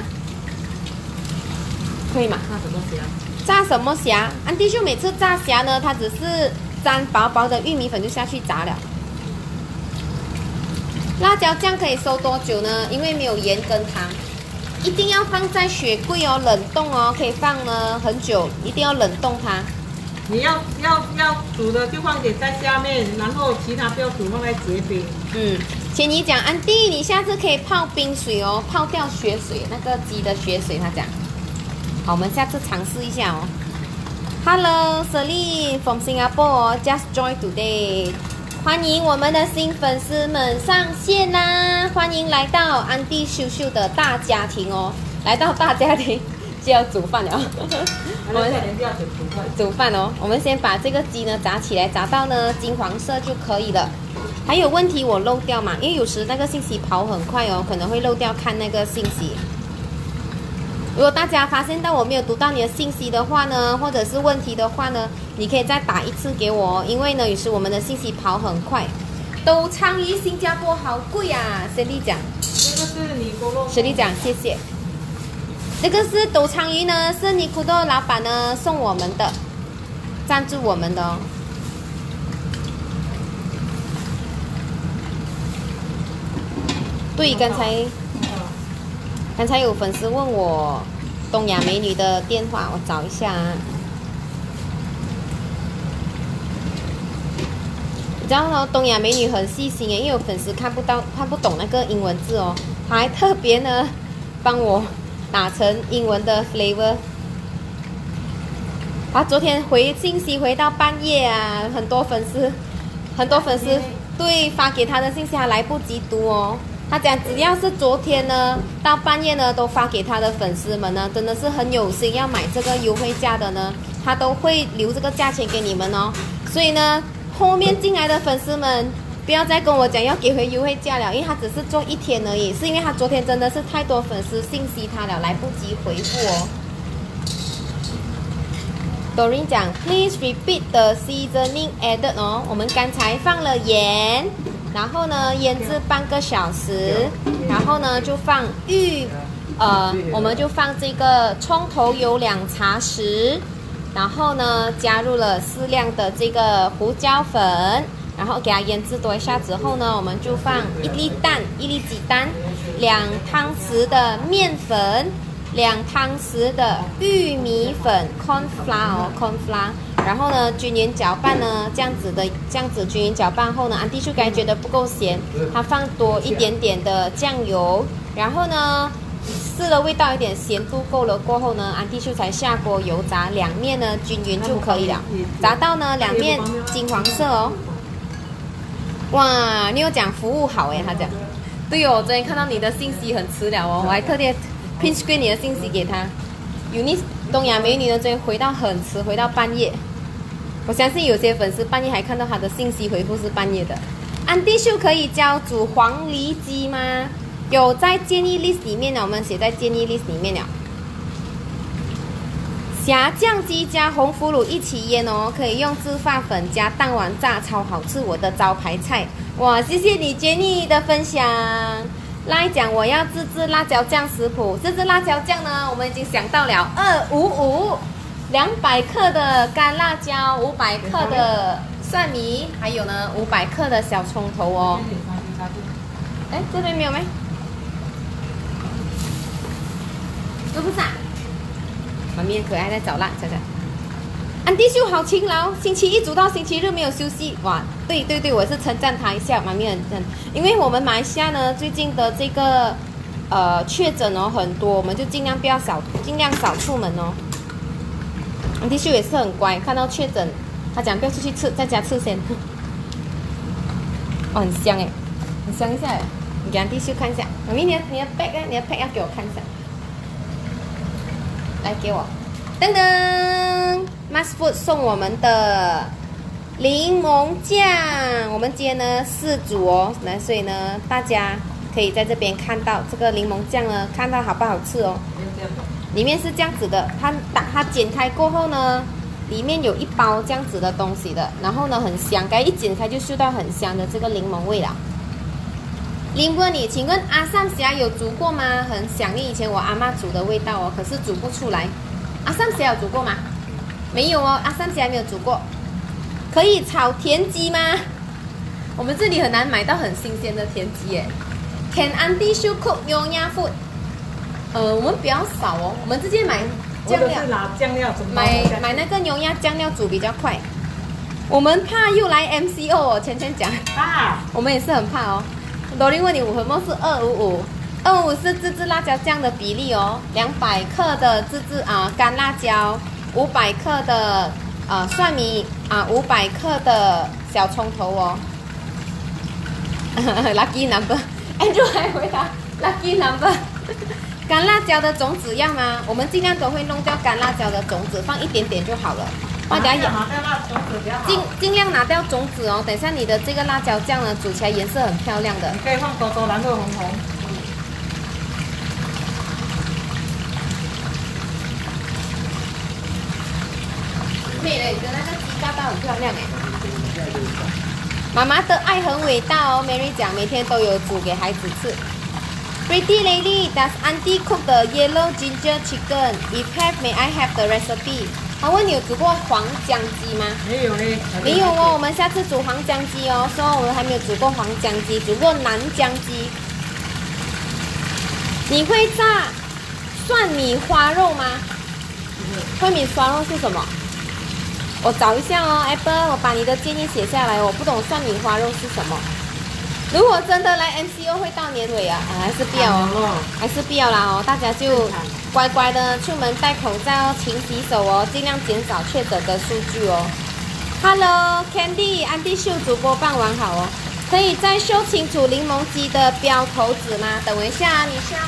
可以吗？ 炸什么虾？ 炸什么虾？安迪秀每次炸虾呢，它只是沾薄薄的玉米粉就下去炸了。辣椒酱可以收多久呢？因为没有盐跟糖，一定要放在雪柜哦，冷冻哦，可以放呢很久，一定要冷冻它。 你要要要煮的就放点在下面，然后其他不要煮，放在结冰。 嗯，千妮讲，安迪，你下次可以泡冰水哦，泡掉血水，那个鸡的血水，他讲。好，我们下次尝试一下哦。Hello, Celine from Singapore, just joined today. 欢迎我们的新粉丝们上线啦！欢迎来到安迪秀秀的大家庭哦！来到大家庭就要煮饭了。我们煮饭哦，我们先把这个鸡呢炸起来，炸到呢金黄色就可以了。还有问题我漏掉嘛？因为有时那个信息跑很快哦，可能会漏掉看那个信息。如果大家发现到我没有读到你的信息的话呢，或者是问题的话呢，你可以再打一次给我哦，因为呢有时我们的信息跑很快。斗昌鱼新加坡好贵啊，雪莉讲。 这个是尼古洛。 雪莉讲，谢谢。这个是斗昌鱼呢，是尼古多老板呢送我们的，赞助我们的哦。对，刚才。刚才有粉丝问我东亚美女的电话，我找一下啊。你知道呢，东亚美女很细心耶，因为有粉丝看不到、看不懂那个英文字哦，她还特别呢帮我打成英文的 flavor。她昨天回信息回到半夜啊，很多粉丝，很多粉丝对发给她的信息还来不及读哦。他讲，只要是昨天呢，到半夜呢，都发给他的粉丝们呢，真的是很有心要买这个优惠价的呢，他都会留这个价钱给你们哦。所以呢，后面进来的粉丝们不要再跟我讲要给回优惠价了，因为他只是做一天而已，是因为他昨天真的是太多粉丝信息他了，来不及回复哦。Doreen 讲 ，Please repeat the seasoning added 哦，我们刚才放了盐。然后呢，腌制半个小时，然后呢就放玉，呃，我们就放这个葱头油两茶匙，然后呢加入了适量的这个胡椒粉，然后给它腌制多一下之后呢，我们就放一粒蛋，一粒鸡蛋，两汤匙的面粉，两汤匙的玉米粉 corn flour 哦 corn flour。然后呢，均匀搅拌呢，这样子的，这样子均匀搅拌后呢，安迪秀该觉得不够咸，他放多一点点的酱油，然后呢，试了味道有点咸度够了过后呢，安迪秀才下锅油炸，两面呢均匀就可以了，炸到呢两面金黄色哦。哇，你有讲服务好诶，他讲，对哦，昨天看到你的信息很迟了哦，我还特地 print screen 你的信息给他。Eunice 东亚美女呢，昨天回到很迟，回到半夜。我相信有些粉丝半夜还看到他的信息回复是半夜的。安迪秀可以教煮黄梨鸡吗？有在建议 list 里面呢，我们写在建议 list 里面了。虾酱鸡加红腐乳一起腌哦，可以用自发粉加蛋黄炸，超好吃，我的招牌菜。哇，谢谢你 Jenny 的分享。来讲我要自制辣椒酱食谱，自制辣椒酱呢，我们已经想到了二五五。两百克的干辣椒，五百克的蒜米，还有呢五百克的小葱头哦。哎，这边没有没？是不是啊？妈咪可爱在找辣，瞧瞧。安迪秀好勤劳，星期一煮到星期日没有休息。哇，对对对，我是称赞他一下，妈咪很很，因为我们马来西亚呢最近的这个呃确诊哦很多，我们就尽量不要少，尽量少出门哦。安迪秀也是很乖，看到确诊，他讲不要出去吃，在家吃先。哦，很香哎，很香一下哎，你给安迪秀看一下。妈咪，你的你的 bag 啊，你的 bag 要给我看一下。来给我，噔噔 ，Mass Food 送我们的柠檬酱，我们今天呢四组哦，那所以呢大家可以在这边看到这个柠檬酱呢，看到好不好吃哦。里面是这样子的，它打它剪开过后呢，里面有一包这样子的东西的，然后呢很香，该一剪开就嗅到很香的这个柠檬味了。林波，你请问阿三虾有煮过吗？很想念以前我阿妈煮的味道哦，可是煮不出来。阿三虾有煮过吗？没有哦，阿三虾没有煮过。可以炒田鸡吗？我们这里很难买到很新鲜的田鸡耶。Can Auntie Shu cook Nyonya food？呃，我们比较少哦，我们直接买酱料， 拿酱料买买那个牛鸭酱料煮比较快。我们怕又来 M C O 哦，圈圈讲， 怕， 我们也是很怕哦。罗琳问你，我什么是二五五？二五五是自制辣椒酱的比例哦，两百克的自制啊干辣椒，五百克的啊蒜米啊，五百克的小葱头哦。 lucky number。Andrew 还回答 lucky number。干辣椒的种子要吗？我们尽量都会弄掉干辣椒的种子，放一点点就好了。不然等下拿掉那种子比较好。 尽尽量拿掉种子哦，等一下你的这个辣椒酱呢，煮起来颜色很漂亮的。 你可以放多多，然后红红。 美嘞，你的那个鸡嘎嘎很漂亮哎。妈妈的爱很伟大哦 ，Mary 讲每天都有煮给孩子吃。Pretty lady, does auntie cook the yellow ginger chicken? If have, may I have the recipe? 他问你有煮过黄姜鸡吗？ 没有嘞， 没有哦，我们下次煮黄姜鸡哦。说我们还没有煮过黄姜鸡，煮过南姜鸡。你会炸蒜米花肉吗？蒜米花肉是什么？我找一下哦 ，Apple， 我把你的建议写下来。我不懂蒜米花肉是什么。如果真的来 M C O 会到年尾啊，啊还是不要哦，还是不要啦哦，大家就乖乖的出门戴口罩，勤洗手哦，尽量减少确诊的数据哦。Hello Candy， 安迪秀主播傍晚好哦，可以再秀清楚柠檬鸡的标头子吗？等我一下，你下。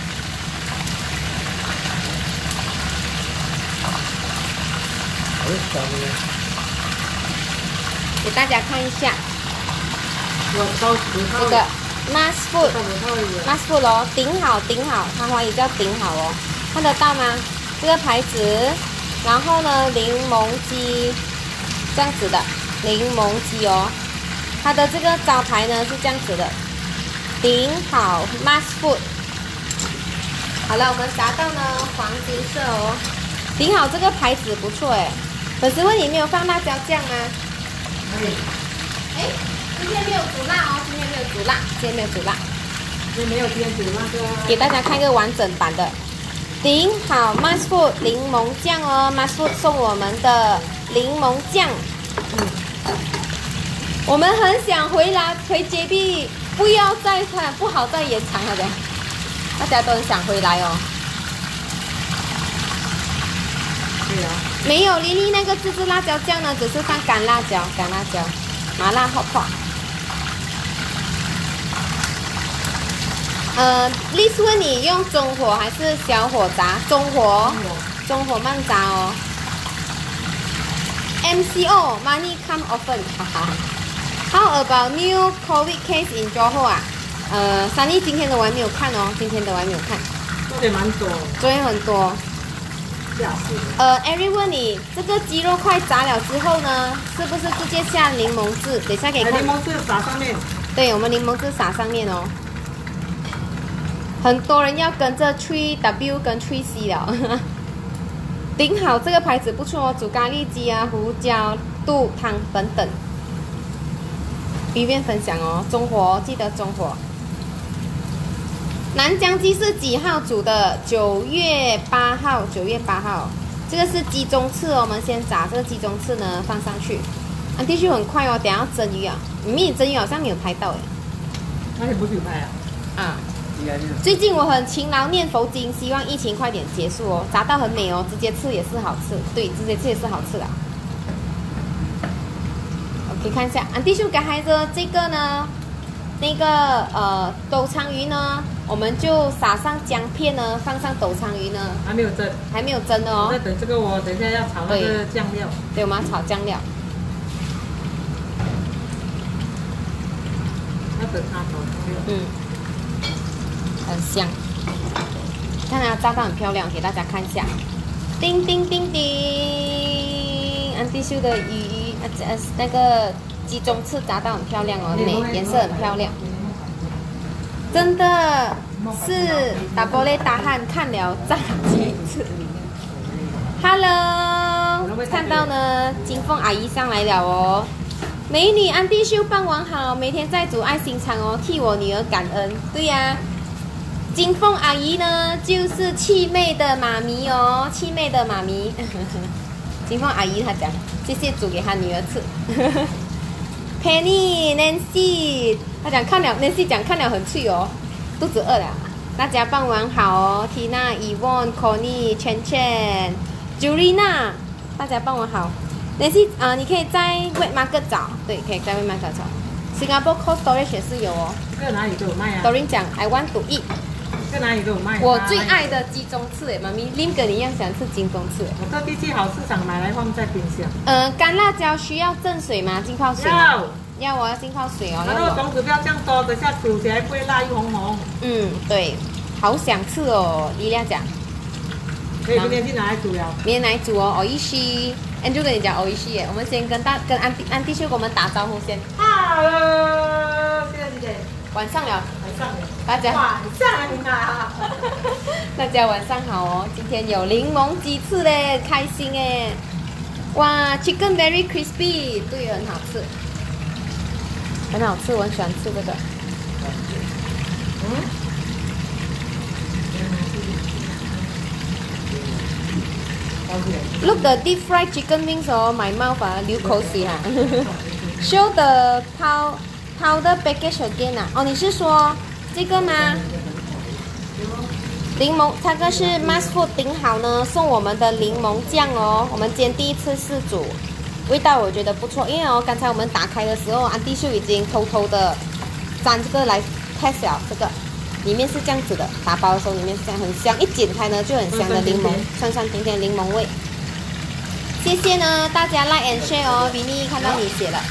给大家看一下。 我包十套。 这个 Mass Food，Mass Food 哦，顶好顶好，它华语叫顶好哦，看得到吗？这个牌子，然后呢，柠檬鸡，这样子的柠檬鸡哦，它的这个招牌呢是这样子的，顶好 Mass Food。好了，我们达到呢黄金色哦，顶好这个牌子不错哎。粉丝问你没有放辣椒酱吗？哎。今天没有煮辣哦，今天没有煮辣，今天没有煮辣， 今天没有今天煮那个。 给大家看一个完整版的，顶好 Mass Food 柠檬酱哦 ，Mass Food 送我们的柠檬酱。嗯，我们很想回来回J B，不要再看，不好再延长了的，大家都很想回来哦。 对啊。 没有丽丽那个自制辣椒酱呢，只是放干辣椒，干辣椒，麻辣好不好？呃，丽丝问你用中火还是小火炸？中火，中火慢炸哦。M C O money come often， 哈哈。How about new COVID case in Johor 啊？呃，三丽今天的我还没有看哦，今天的我还没有看。 昨天蛮多。 昨天很多。 吓死了。 呃 ，Eric 问你，这个鸡肉块炸了之后呢，是不是直接下柠檬汁？等一下给看。 柠檬汁撒上面。 对，我们柠檬汁撒上面哦。很多人要跟着 three W 跟 three C 了，顶好这个牌子不错哦，煮咖喱鸡啊、胡椒肚汤等等。B 面分享哦，中火记得中火。南姜鸡是几号煮的？九月八号，九月八号。这个是鸡中翅哦，我们先炸这个鸡中翅呢，放上去。啊，必须很快哦，等下要蒸鱼啊。你们蒸鱼好像没有拍到哎。 那你不许拍啊？啊。 最近我很勤劳念佛经，希望疫情快点结束哦。炸到很美哦，直接吃也是好吃，对，直接吃也是好吃的。OK， 看一下，安迪叔给孩子这个呢，那个呃斗昌鱼呢，我们就撒上姜片呢，放上斗昌鱼呢， 还没有蒸， 还没有蒸的哦。 在等这个，我等一下要炒那个酱料。 对，我们要炒酱料。 要等它炒酱料。 嗯。很香，看它炸到很漂亮，给大家看一下。叮叮叮叮，安迪秀的鱼，呃那个鸡中翅炸到很漂亮哦，美，颜色很漂亮。真的是打玻璃大汉看了炸鸡翅。Hello， 看到呢，金凤阿姨上来了哦。美女安迪秀傍晚好，每天在煮爱心肠哦，替我女儿感恩。对呀、啊。金凤阿姨呢，就是气妹的妈咪哦，气妹的妈咪。金凤阿姨她讲，谢谢煮给她女儿吃。Penny Nancy， 她讲看了 Nancy 讲看了很脆哦，肚子饿了。大家傍晚好哦 ，Tina、Yvonne、Connie、Chen Chen、Julina， 大家傍晚好。Nancy 啊、呃，你可以在 Wet Market 找，对，可以在 Wet Market 找。 Singapore Cold Storage 也是有哦。 这个哪里都有卖啊 Doreen 讲 I want to eat。 这哪里都有卖。 我最爱的鸡中翅诶，妈咪 Lim 跟你一样喜欢吃鸡中翅。 我特地去好市场买来放在冰箱。 呃，干辣椒需要蒸水吗？浸泡水吗？ 要。 要我要浸泡水哦。 然后种子不要这样多，等下煮起来不会辣又红红。 嗯，对，好想吃哦，伊利亚讲。 可以明天去拿来煮了。 明天来煮哦，欧伊西。Andrew 跟你讲欧伊西耶，我们先跟大跟安迪安迪秀跟我们打招呼先。 Hello，现在几点？ 晚上了。 晚上了。 大家。 晚上啊。 大家晚上好哦，今天有柠檬鸡翅嘞，开心哎！哇 ，Chicken very crispy， 对，很好吃，很好吃，我很喜欢吃这个。嗯。Look the deep fried chicken wings 哦，my mouth 啊流口水哈。Show the pow powder package again 啊，哦，你是说这个吗？柠檬，这个是 Mass Food 顶好呢，送我们的柠檬酱哦。我们今天第一次试煮，味道我觉得不错，因为哦，刚才我们打开的时候，安迪秀已经偷偷的沾这个来 test 了，这个里面是这样子的，打包的时候里面是这样，很香，一剪开呢就很香的柠檬，酸酸甜甜柠檬味。谢谢呢，大家 like and share 哦 ，Vinny 看到你写了。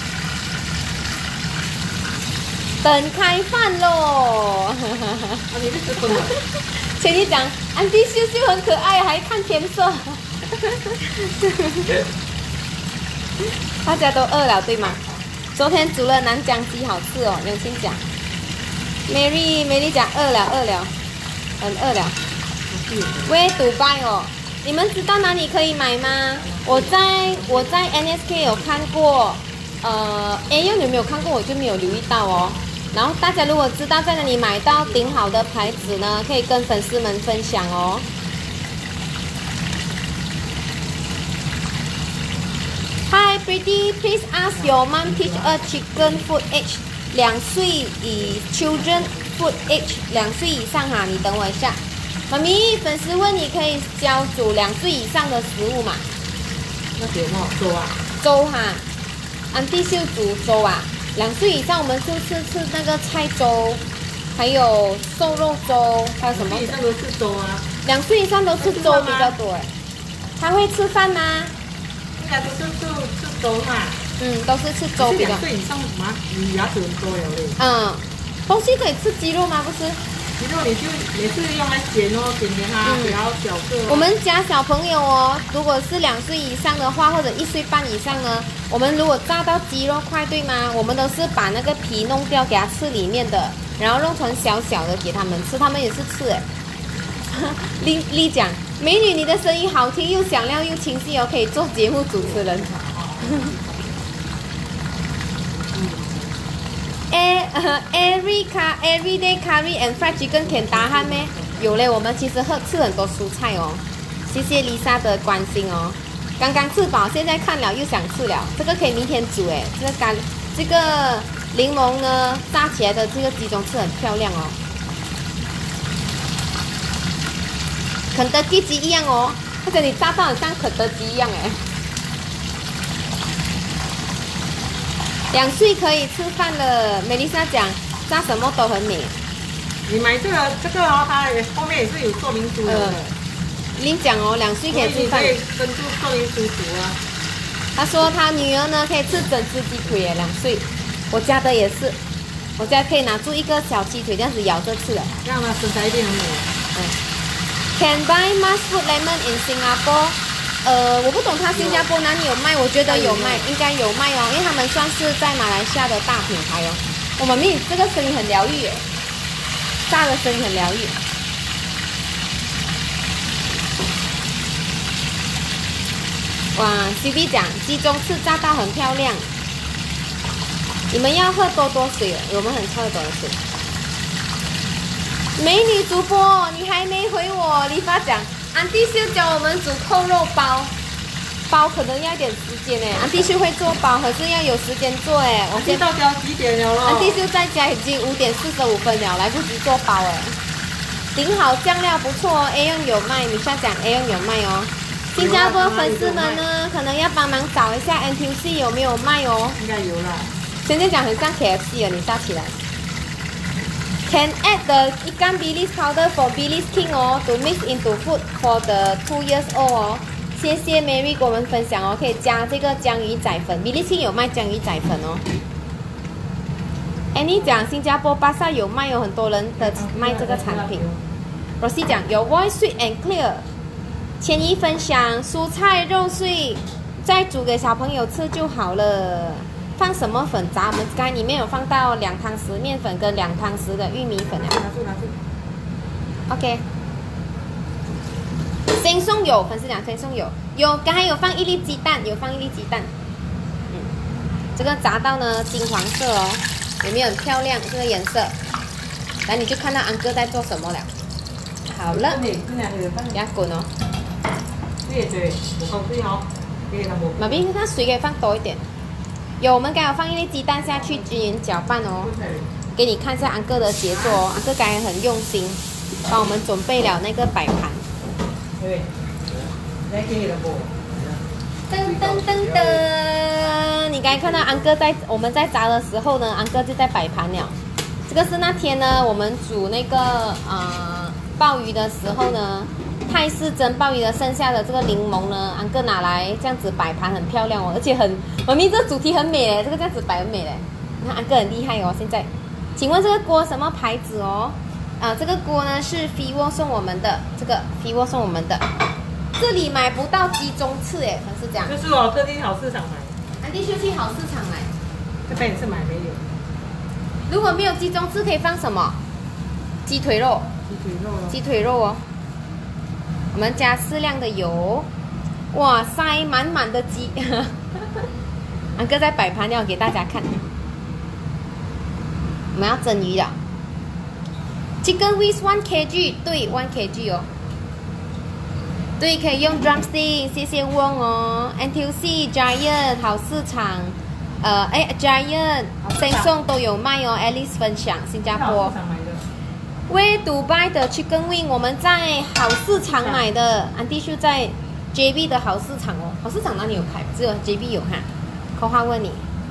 等开饭喽！ 啊，你是吃荤的？ 前你讲安迪秀秀很可爱，还看天色。大家都饿了对吗？昨天煮了南姜鸡，好吃哦。永清讲 ，Mary Mary 讲饿了饿了，很饿了。Where to buy 哦？你们知道哪里可以买吗？我在我在 N S K 有看过，呃 ，A 用有没有看过？我就没有留意到哦。然后大家如果知道在哪里买到顶好的牌子呢，可以跟粉丝们分享哦。Hi, pretty, please ask your mom teach a chicken food age 两岁以 children food age 两岁以上哈，你等我一下。妈咪，粉丝问你可以教煮两岁以上的食物吗？ 那什么粥啊？ 粥哈，安迪秀煮粥啊。两岁以上我们就吃吃那个菜粥，还有瘦肉粥，还有什么？ 两岁以上都是粥啊。 两岁以上都吃粥比较多哎。他会吃饭吗？ 应该都是吃吃粥嘛。 嗯，都是吃粥比较。 两岁以上嘛，你牙齿很多了嘞。 嗯，东西可以吃鸡肉吗？不是。 鸡肉你就也是用来剪哦，剪给它比较小个、哦。 我们家小朋友哦，如果是两岁以上的话，或者一岁半以上呢，我们如果炸到鸡肉块，对吗？我们都是把那个皮弄掉，给它吃里面的，然后弄成小小的给他们吃，他们也是吃哎。丽丽讲，美女，你的声音好听又响亮又清晰哦，可以做节目主持人。哎呃 ，every car everyday curry and fried chicken can tahan 咩？有嘞，我们其实喝吃很多蔬菜哦。谢谢 Lisa 的关心哦。刚刚吃饱，现在看了又想吃了。这个可以明天煮哎，这个干这个柠檬呢，炸起来的这个鸡中翅很漂亮哦。肯德基鸡一样哦，或者你炸到很像肯德基一样哎。两岁可以吃饭了，美丽莎讲炸什么都很美。 你买这个这个哦，它也后面也是有说明书的。呃、 您讲哦，两岁可以吃饭。 你可以跟住说明书煮啊。 他说他女儿呢可以吃整只鸡腿耶，两岁。我家的也是，我家可以拿住一个小鸡腿这样子咬着吃的。 这样呢，身材一定很美。 嗯。Can buy Mass Food Lemon in Singapore？呃，我不懂他新加坡哪里有卖，我觉得有卖，应该有卖哦，因为他们算是在马来西亚的大品牌哦。我们咪这个声音很疗愈耶，炸的声音很疗愈。哇 ，C B 讲鸡中翅炸到很漂亮，你们要喝多多水，我们很喝多的水。美女主播，你还没回我，理发讲。安迪秀教我们煮扣肉包，包可能要一点时间哎。安迪秀会做包，可是要有时间做哎。 我现在到家几点了咯？ 安迪秀在家已经五点四十五分了，来不及做包哎。顶好酱料不错哦 ，A 用有卖，米莎讲 A 用有卖哦。新加坡粉丝们呢，可能要帮忙找一下 N T U C 有没有卖哦。 应该有啦。 现在讲很像 K F C 哦，你炸起来。Can add the 一干 Baileys powder for Baileys King 哦 ，to mix into food for the two years old 哦。谢谢 Mary 跟我们分享哦，可以加这个江鱼仔粉 ，Baileys King 有卖江鱼仔粉哦。Annie 讲新加坡巴萨有卖，有很多人的卖这个产品。Rosie 讲有 voice sweet and clear。千一分享蔬菜肉碎，再煮给小朋友吃就好了。放什么粉炸？我们刚才里面有放到两汤匙面粉跟两汤匙的玉米粉啊。 拿住拿住。 OK。先送有，粉丝讲先送有，有刚才有放一粒鸡蛋，有放一粒鸡蛋。嗯，这个炸到呢金黄色哦，有没有很漂亮？这个颜色，来你就看到安哥在做什么了。好了，给它滚哦。 对对，不够水哦，给它不。 妈咪，那水可以放多一点。有，我们刚好放一粒鸡蛋下去，均匀搅拌哦。给你看一下安哥的杰作哦，安哥刚才很用心，帮我们准备了那个摆盘。 对，来给它不。 噔噔噔噔！你刚才看到安哥在我们在炸的时候呢，安哥就在摆盘了。这个是那天呢，我们煮那个呃鲍鱼的时候呢。泰式蒸鲍鱼的剩下的这个柠檬呢，安哥拿来这样子摆盘很漂亮哦，而且很，我们这个主题很美嘞，这个这样子摆很美嘞。你看安哥很厉害哦，现在，请问这个锅什么牌子哦？啊，这个锅呢是 Fiwo 送我们的，这个 Fiwo 送我们的，这里买不到鸡中翅哎，粉丝讲。 就是哦，特地好市场买。 安迪秀去好市场买。 这边也是买没有。 如果没有鸡中翅，可以放什么？鸡腿肉。 鸡腿肉。 鸡腿肉哦。我们加适量的油，哇塞，满满的鸡。安哥在摆盘要给大家看。我们要蒸鱼了 ，Chicken with one kg， 对 one kg 哦。对，可以用 drumstick， 谢谢翁哦。N T U C Giant 好市场，呃，哎 Giant 新送都有卖哦。Alice 分享新加坡。Where to buy the chicken wing？ 我们在好市场买的，安迪秀在 J B 的好市场哦。好市场哪里有开？只有 J B 有哈。扣号问你。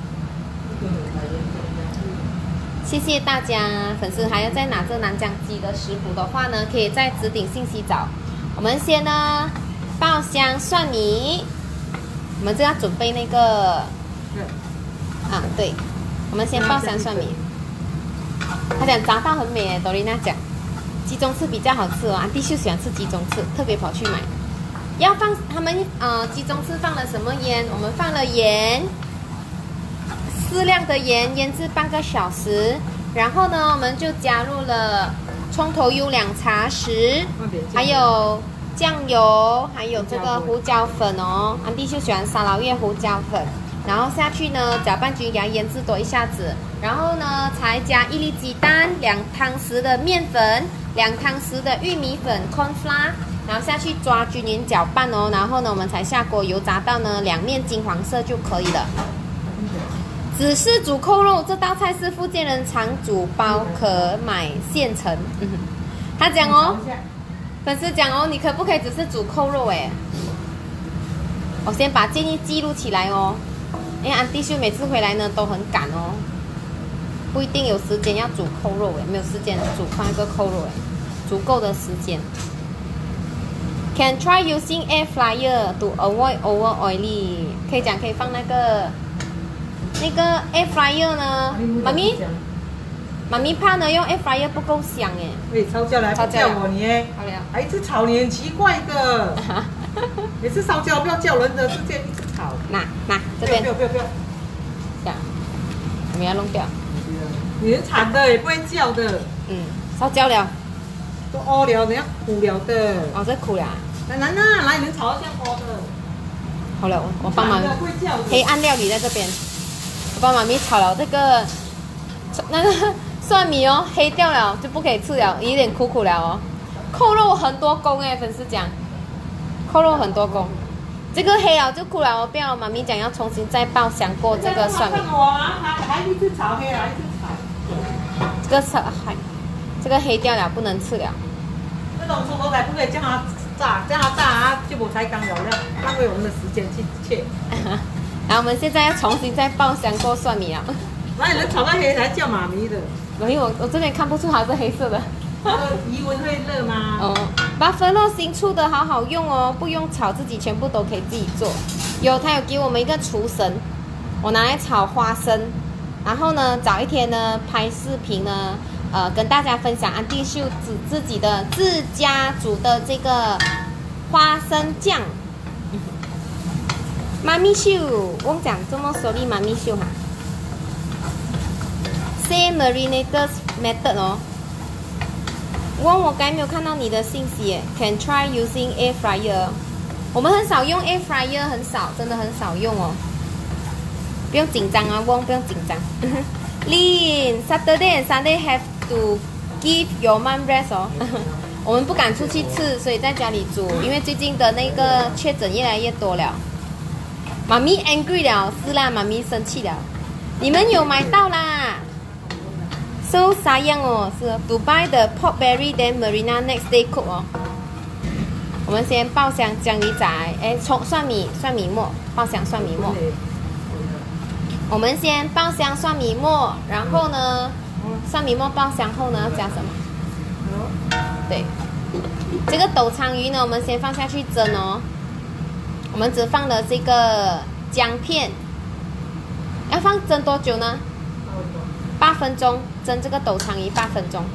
谢谢大家，粉丝还要再拿着南疆鸡的食谱的话呢，可以在置顶信息找。我们先呢爆香蒜米，我们就要准备那个，啊对，我们先爆香蒜米。他讲炸到很美，朵琳娜讲，鸡中翅比较好吃哦。安迪秀喜欢吃鸡中翅，特别跑去买。要放他们呃鸡中翅放了什么盐？我们放了盐，适量的盐腌制半个小时。然后呢，我们就加入了葱头油两茶匙，还有酱油，还有这个胡椒粉哦。安迪秀喜欢沙劳越胡椒粉。然后下去呢，搅拌均匀，给它腌制多一下子。然后呢，才加一粒鸡蛋，两汤匙的面粉，两汤匙的玉米粉 corn flour， 然后下去抓均匀搅拌哦。然后呢，我们才下锅油炸到呢两面金黄色就可以了。只是煮扣肉这道菜是福建人常煮包，可买现成。嗯、他讲哦，粉丝讲哦，你可不可以只是煮扣肉？哎，我先把建议记录起来哦。因为安迪秀每次回来呢都很赶哦，不一定有时间要煮扣肉诶，没有时间煮放一个扣肉诶，足够的时间。Can try using air fryer to avoid over oily。可以讲可以放那个那个 air fryer 呢，妈咪，妈咪怕呢用 air fryer 不够香诶。 喂，烧焦了还不叫我你？ 好了， 还一直吵你，很奇怪的。每次烧焦不要叫人的，直接一直吵。 拿拿这边。 不要不要不要。 这样，我们要弄掉。 你是惨的，也不会叫的。 嗯，烧焦了。 都屙了，人家苦了的。 哦，这苦了。 来来来，来，你炒到像屙的。 好了，我我帮忙。黑暗料理在这边，我帮妈咪炒了这个那个蒜米哦，黑掉了就不可以吃了，有点苦苦了哦。扣肉很多工哎，粉丝讲。扣肉很多工，这个黑了就苦了，我不要。妈咪讲要重新再爆香过这个蒜米。 还还一直炒黑了，一直炒。 这个是还，这个黑掉了，不能吃了。 这种猪头仔不可以叫它炸，叫它炸啊就不才刚有料，浪费我们的时间去切。 然后我们现在要重新再爆香过蒜米了。 哪里能炒到黑才叫妈咪的？ 因为我我这边看不出它是黑色的。 余温会热吗？ 哦 ，Buffalo 新出的好好用哦，不用炒，自己全部都可以自己做。有，他有给我们一个厨神，我拿来炒花生。然后呢，早一天呢拍视频呢，呃，跟大家分享安迪秀自自己的自家煮的这个花生酱。妈咪秀，我讲这么说的妈咪秀哈 ，Say marinated method 哦。问我刚才没有看到你的信息耶 ，Can try using air fryer。我们很少用 air fryer， 很少，真的很少用哦。不用紧张啊，翁不用紧张。Lin Saturday and Sunday have to give your mom rest 哦。我们不敢出去吃，所以在家里煮，因为最近的那个确诊越来越多了。妈咪 angry 了，是啦，妈咪生气了。你们有买到啦？ So sayang 哦，是 to buy the pork belly then marina next day cook 哦。我们先爆香江鱼仔，哎，葱蒜米蒜米末，爆香蒜米末。我们先爆香蒜米末，然后呢，蒜米末爆香后呢，加什么？对，这个斗仓鱼呢，我们先放下去蒸哦。我们只放了这个姜片，要放蒸多久呢？ 八分钟蒸这个斗仓鱼八分钟。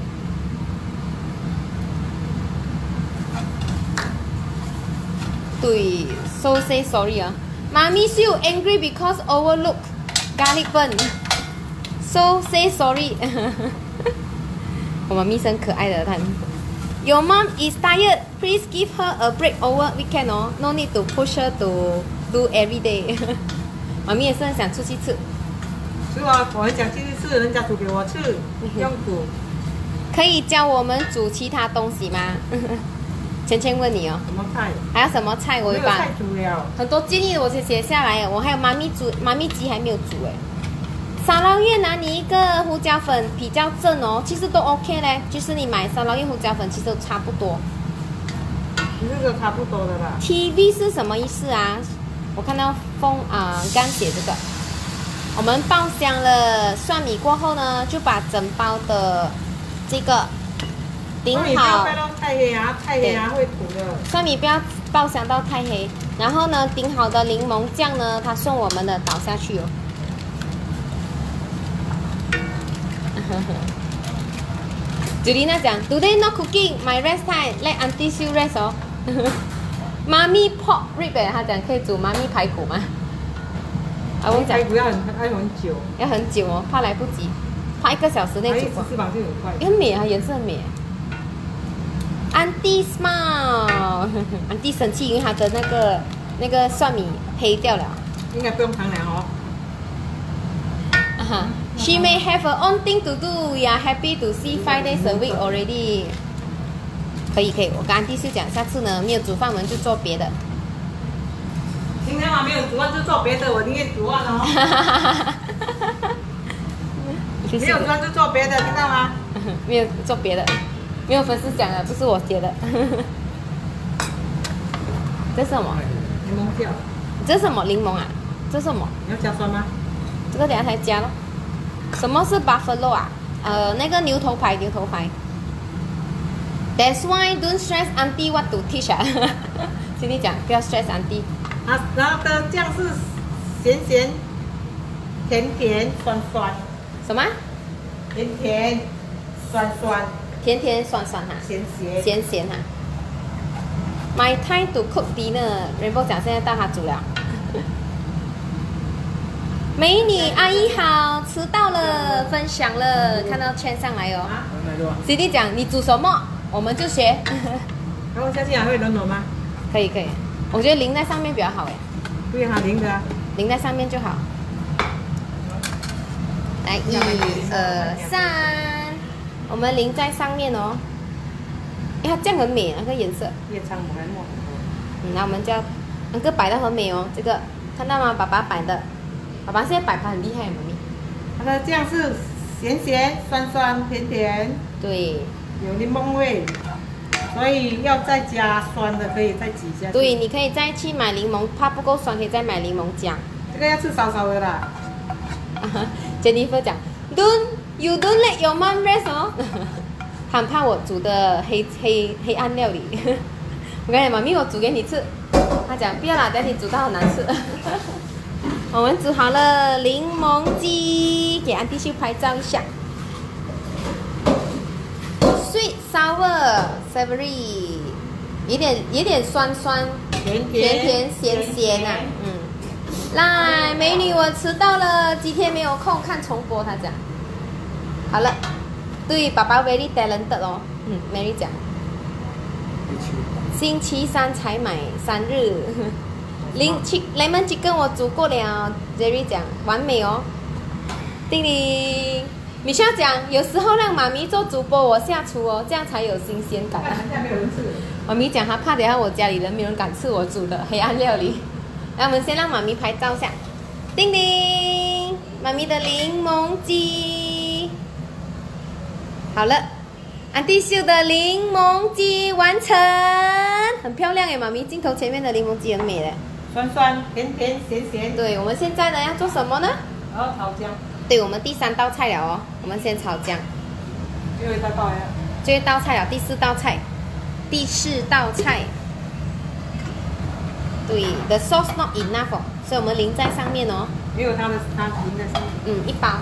对 ，so say sorry 啊，妈咪秀 angry because overlook garlic burn。So say sorry 。我妈咪是很可爱的，她。Your mom is tired. Please give her a break over weekend 哦 ，no need to push her to do every day 。妈咪也是很想出去吃。 是啊，我很想继续吃，人家煮给我吃，不用煮。 可以教我们煮其他东西吗？芊芊问你哦。 什么菜？ 还有什么菜？我会把菜煮了。 很多建议我先写下来，我还有妈咪煮妈咪鸡还没有煮哎。沙捞越拿你一个胡椒粉比较正哦，其实都 OK 嘞，就是你买沙捞越胡椒粉其实都差不多。 这个差不多的啦。 T V 是什么意思啊？我看到风啊，刚写这个。 我们爆香了蒜米过后呢，就把整包的这个顶好。 不要到太黑啊，太黑啊会苦的。 蒜米不要爆香到太黑，然后呢，顶好的柠檬酱呢，他送我们的倒下去哦。Julina 讲 ，Today not cooking, my rest time, let auntie Sue rest 哦。妈咪 pork rib 他讲可以煮妈咪排骨吗？ 啊，我讲排骨要很要很久， 要很久哦，怕来不及，怕一个小时内煮完。 翅膀就很快。 很美啊，颜色很美。Auntie smile，Auntie 生气，因为她的那个那个蒜米黑掉了。 应该不用糖了哦。 啊哈 ，She may have her own thing to do. We are happy to see five days a week already. 可以可以，我跟 Auntie 是讲，下次呢没有煮饭，我们就做别的。 今天晚上没有煮饭就做别的，我宁愿煮饭哦。没有煮饭就做别的，听到吗？ 没有做别的，没有粉丝讲的，不是我写的。这是什么？ 柠檬酱。 这是什么柠檬啊？这是什么？ 你要加酸吗？ 这个等下才加咯。什么是 buffalo 啊？呃，那个牛头牌，牛头牌。That's why don't stress auntie what to teach 啊。请你讲，不要 stress auntie。 啊，然后的酱是咸咸、甜甜、酸酸。 什么？ 甜甜、酸酸。 甜甜酸酸哈。 咸咸。 咸咸哈。My time to cook dinner。Rainbow 讲现在到他煮了。美女阿姨好，迟到了，分享了，看到圈上来哦。C D 讲你煮什么，我们就学。 然后下去还会冷冷吗？ 可以可以。 我觉得淋在上面比较好哎， 对啊，淋的啊， 淋在上面就好。来，一二三，我们淋在上面哦。哎，它这样很美，那个颜色。 越长我还墨。 嗯，那我们就要那个摆的很美哦，这个看到吗？爸爸摆的，爸爸现在摆盘很厉害，妈咪。 它的酱是咸咸、酸酸、甜甜， 对， 有柠檬味。 所以要再加酸的，可以再挤下去。 对，你可以再去买柠檬，怕不够酸，可以再买柠檬浆。 这个要吃少少的啦。 Jennifer 讲 ，Don't you don't let your mom rest 哦，他很怕我煮的黑黑黑暗料理。我跟你妈咪，我煮给你吃。他讲不要啦，等你煮到很难吃。我们煮好了柠檬鸡，给安迪秀拍照一下。Sweet sour savory， 有点有点酸酸， 甜甜甜咸咸啊，嗯。来，美女，我迟到了，今天没有空看重播。他讲，好了，对，爸爸 very talented 哦，嗯 ，Mary 讲，星期三才买三日。零 lemon chicken 我煮过了 ，Jerry 讲完美哦。叮铃 ，Michelle 讲有时候让妈咪做主播，我下厨哦，这样才有新鲜感。 没有人吃。 妈咪讲她怕等下我家里人没有人敢吃我煮的黑暗料理。来，我们先让妈咪拍照下。叮铃，妈咪的柠檬鸡。好了，安迪秀的柠檬鸡完成，很漂亮耶！妈咪镜头前面的柠檬鸡很美嘞。 酸酸甜甜咸咸。 对，我们现在呢要做什么呢？ 然后炒姜。 对，我们第三道菜了哦，我们先炒姜。 最后一道呀。 最后一道菜了，第四道菜，第四道菜。对 ，the sauce not enough， 哦，所以我们淋在上面哦。 没有它的，它淋在上面。 嗯，一包。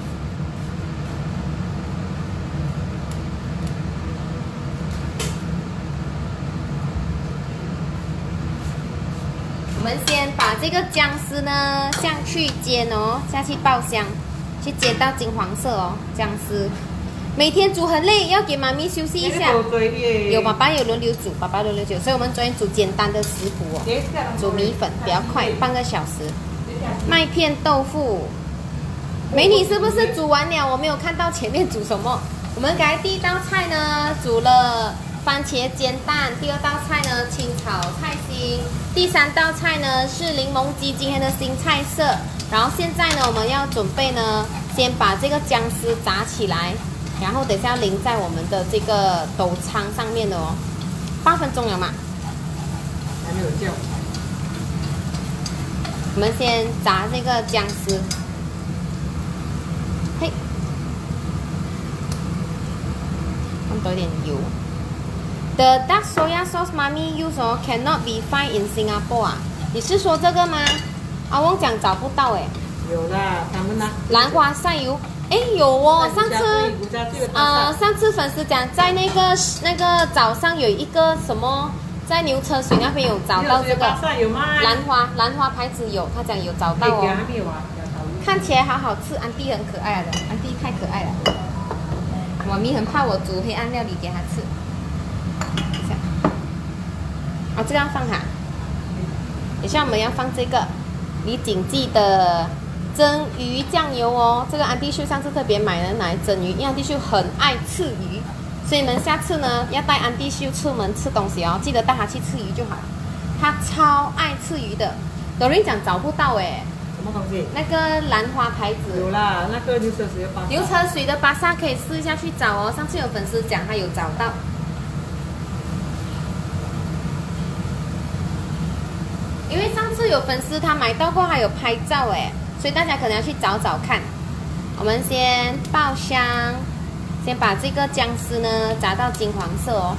我们先把这个姜丝呢下去煎哦，下去爆香，去煎到金黄色哦。姜丝，每天煮很累，要给妈咪休息一下。有爸爸有轮流煮，爸爸轮流煮，所以我们昨天煮简单的食谱哦，煮米粉比较快，半个小时。麦片豆腐，美女是不是煮完了？我没有看到前面煮什么。我们刚才第一道菜呢煮了番茄煎蛋，第二道菜呢清炒菜心，第三道菜呢是柠檬鸡今天的新菜色。然后现在呢我们要准备呢，先把这个姜丝炸起来，然后等下淋在我们的这个斗汤上面的哦。八分钟了嘛？ 还没有叫。 我们先炸这个姜丝，嘿，放多一点油。The dark soya sauce mommy use oh cannot be found in Singapore 啊？你是说这个吗？阿翁讲找不到哎。 有啦，他们呢？ 兰花晒油，哎有哦，上次呃上次粉丝讲在那个那个早上有一个什么。在牛车水那边有找到这个兰花，兰花牌子有，他讲有找到哦。看起来好好吃，安迪很可爱的，安迪太可爱了。妈咪很怕我煮黑暗料理给他吃。等一下，哦，这个要放哈。等一下我们要放这个，你谨记的蒸鱼酱油哦。这个安迪秀上次特别买了来蒸鱼，因为安迪秀很爱吃鱼。所以你们下次呢要带安迪秀出门吃东西哦，记得带他去吃鱼就好。他超爱吃鱼的。有人讲找不到哎， 什么东西？ 那个兰花牌子。 有啦，那个牛车水的巴萨。 牛车水的巴萨可以试一下去找哦。上次有粉丝讲他有找到。因为上次有粉丝他买到过，还有拍照哎，所以大家可能要去找找看。我们先爆香。先把这个姜丝呢炸到金黄色哦，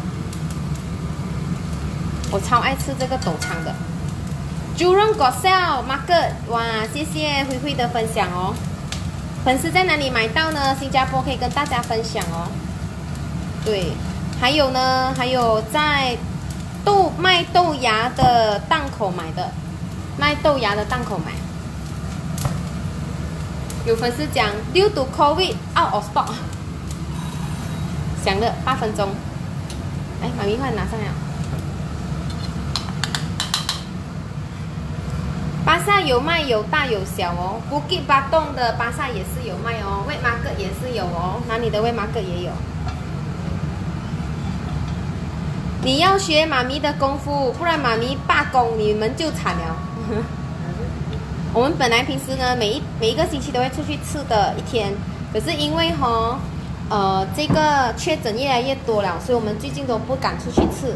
我超爱吃这个斗汤的。Jurong Gosel Market， 哇，谢谢灰灰的分享哦。粉丝在哪里买到呢？新加坡可以跟大家分享哦。对，还有呢，还有在豆卖豆芽的档口买的，卖豆芽的档口买。有粉丝讲 due to COVID out of stock。讲了八分钟，哎，妈咪快拿上来。巴萨有卖，有大有小哦。Bukit Batok的巴萨也是有卖哦，Wet Market也是有哦，哪里的Wet Market也有。你要学妈咪的功夫，不然妈咪罢工，你们就惨了。我们本来平时呢，每一每一个星期都会出去吃的一天，可是因为哈。呃，这个确诊越来越多了，所以我们最近都不敢出去吃。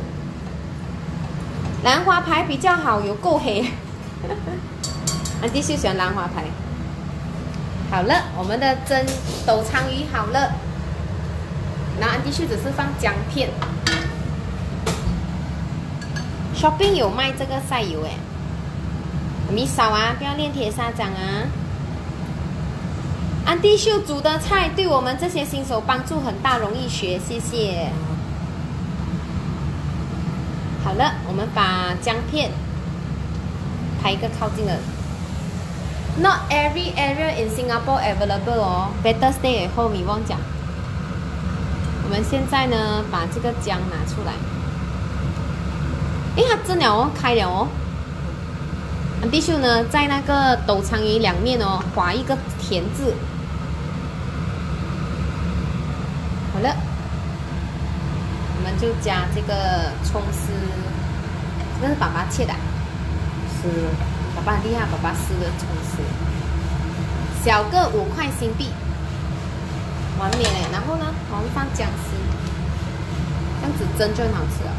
兰花牌比较好，有够黑。安迪秀喜欢兰花牌。 好了，我们的蒸斗仓鱼好了。然后安迪秀只是放姜片。Shopping 有卖这个晒油哎，米少啊，不要练铁砂掌啊。安迪秀煮的菜对我们这些新手帮助很大，容易学，谢谢。好了，我们把姜片拍一个靠近的。Not every area in Singapore available 哦 ，Better stay at home。你忘讲。我们现在呢，把这个姜拿出来。诶，它蒸了哦，开了哦。安迪秀呢，在那个斗仓鱼两面哦，划一个田字。好了，我们就加这个葱丝，这个是爸爸切的。 是。 爸爸很厉害，爸爸撕的葱丝，小个五块新币，完美嘞。然后呢，我们放姜丝，这样子蒸就很好吃了。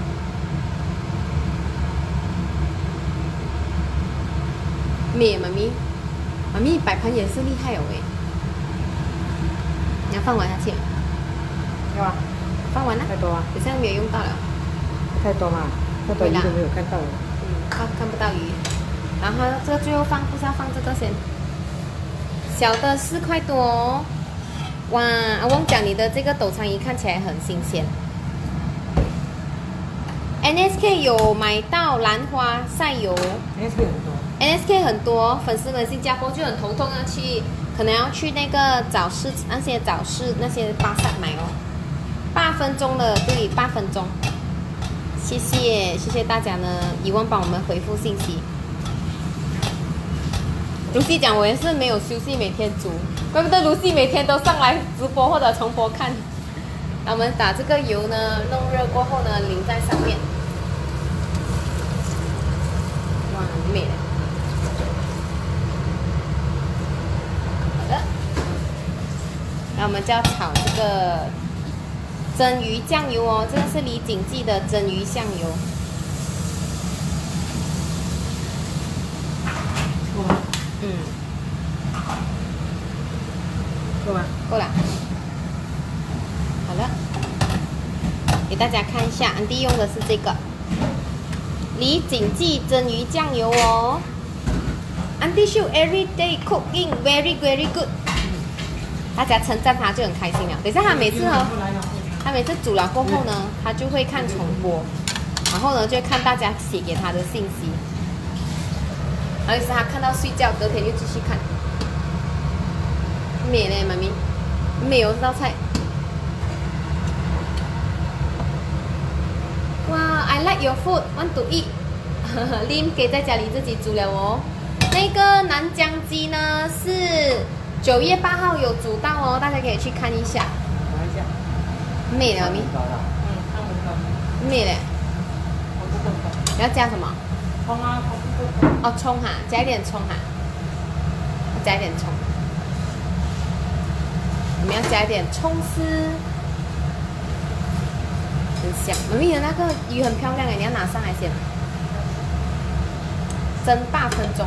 美妈咪，妈咪摆盘也是厉害哦喂。你要放完下去？ 要啊， 放完了。 太多啊， 好像没有用到了。 太多嘛，太多鱼都没有看到了。 嗯，看看不到鱼。然后这个最后放，不是要放这个先。小的四块多哦。哇，阿旺讲你的这个斗仓鱼看起来很新鲜。N S K 有买到兰花晒油。 N S K 很多。 N S K 很多，粉丝们新加坡就很头痛要去，可能要去那个早市那些早市那些巴萨买哦。八分钟了，对，八分钟。谢谢谢谢大家呢，以望帮我们回复信息。卢西讲我也是没有休息，每天煮，怪不得卢西每天都上来直播或者重播看。那我们把这个油呢弄热过后呢，淋在上面。哇，很美。好的，那我们就要炒这个蒸鱼酱油哦，这个是李锦记的蒸鱼酱油。嗯， 够吗？ 够了。好了，给大家看一下，安迪用的是这个李锦记蒸鱼酱油哦。安迪秀 everyday cooking very very good， 大家称赞他就很开心了。等一下他每次哦，他每次煮了过后呢，他就会看重播，然后呢就会看大家写给他的信息。然后是他看到睡觉，隔天又继续看。美嘞，妈咪，美哦这道菜。哇 ，I like your food, want to eat 。Lim 可以在家里自己煮了哦。那个南姜鸡呢是九月八号有煮到哦，大家可以去看一下。 拿一下。 美嘞，妈咪。 嗯，看不到。 美嘞。你要加什么？ 葱啊，葱。 哦，葱哈，加一点葱哈，加一点葱。我们要加一点葱丝，很香。妈咪的那个鱼很漂亮哎，你要拿上来先。蒸八分钟，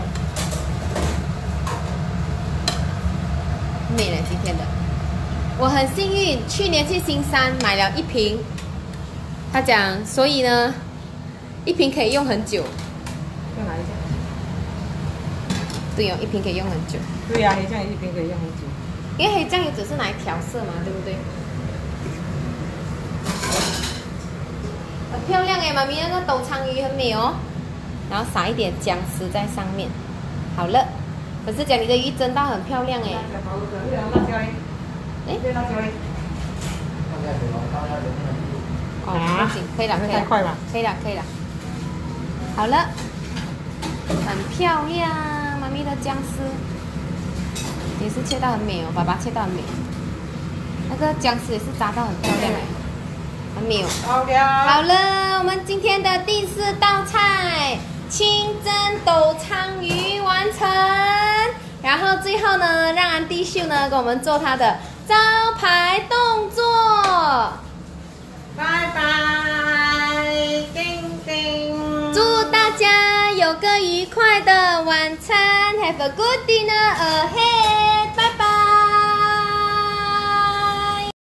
美了今天的。我很幸运，去年去新山买了一瓶，他讲，所以呢，一瓶可以用很久。 再拿一下。 对哦，一瓶可以用很久。 对呀、啊，黑酱油一瓶可以用很久。 因为黑酱油只是拿来调色嘛，对不对？很漂亮哎，妈咪那个斗仓鱼很美哦。然后撒一点姜丝在上面。好了，粉丝讲你的鱼蒸到很漂亮哎。哎， 对辣椒哎。 哦，不行，可以了，可以了， 太快了， 可以了，可以了。好了，很漂亮，妈咪的姜丝也是切到很美哦，爸爸切到很美。那个姜丝也是炸到很漂亮哎，很美哦。 好了， 好了，我们今天的第四道菜清蒸斗仓鱼完成。然后最后呢，让安迪秀呢给我们做他的招牌动作。 拜拜，叮叮。 祝大家有个愉快的晚餐 ，Have a good dinner ahead。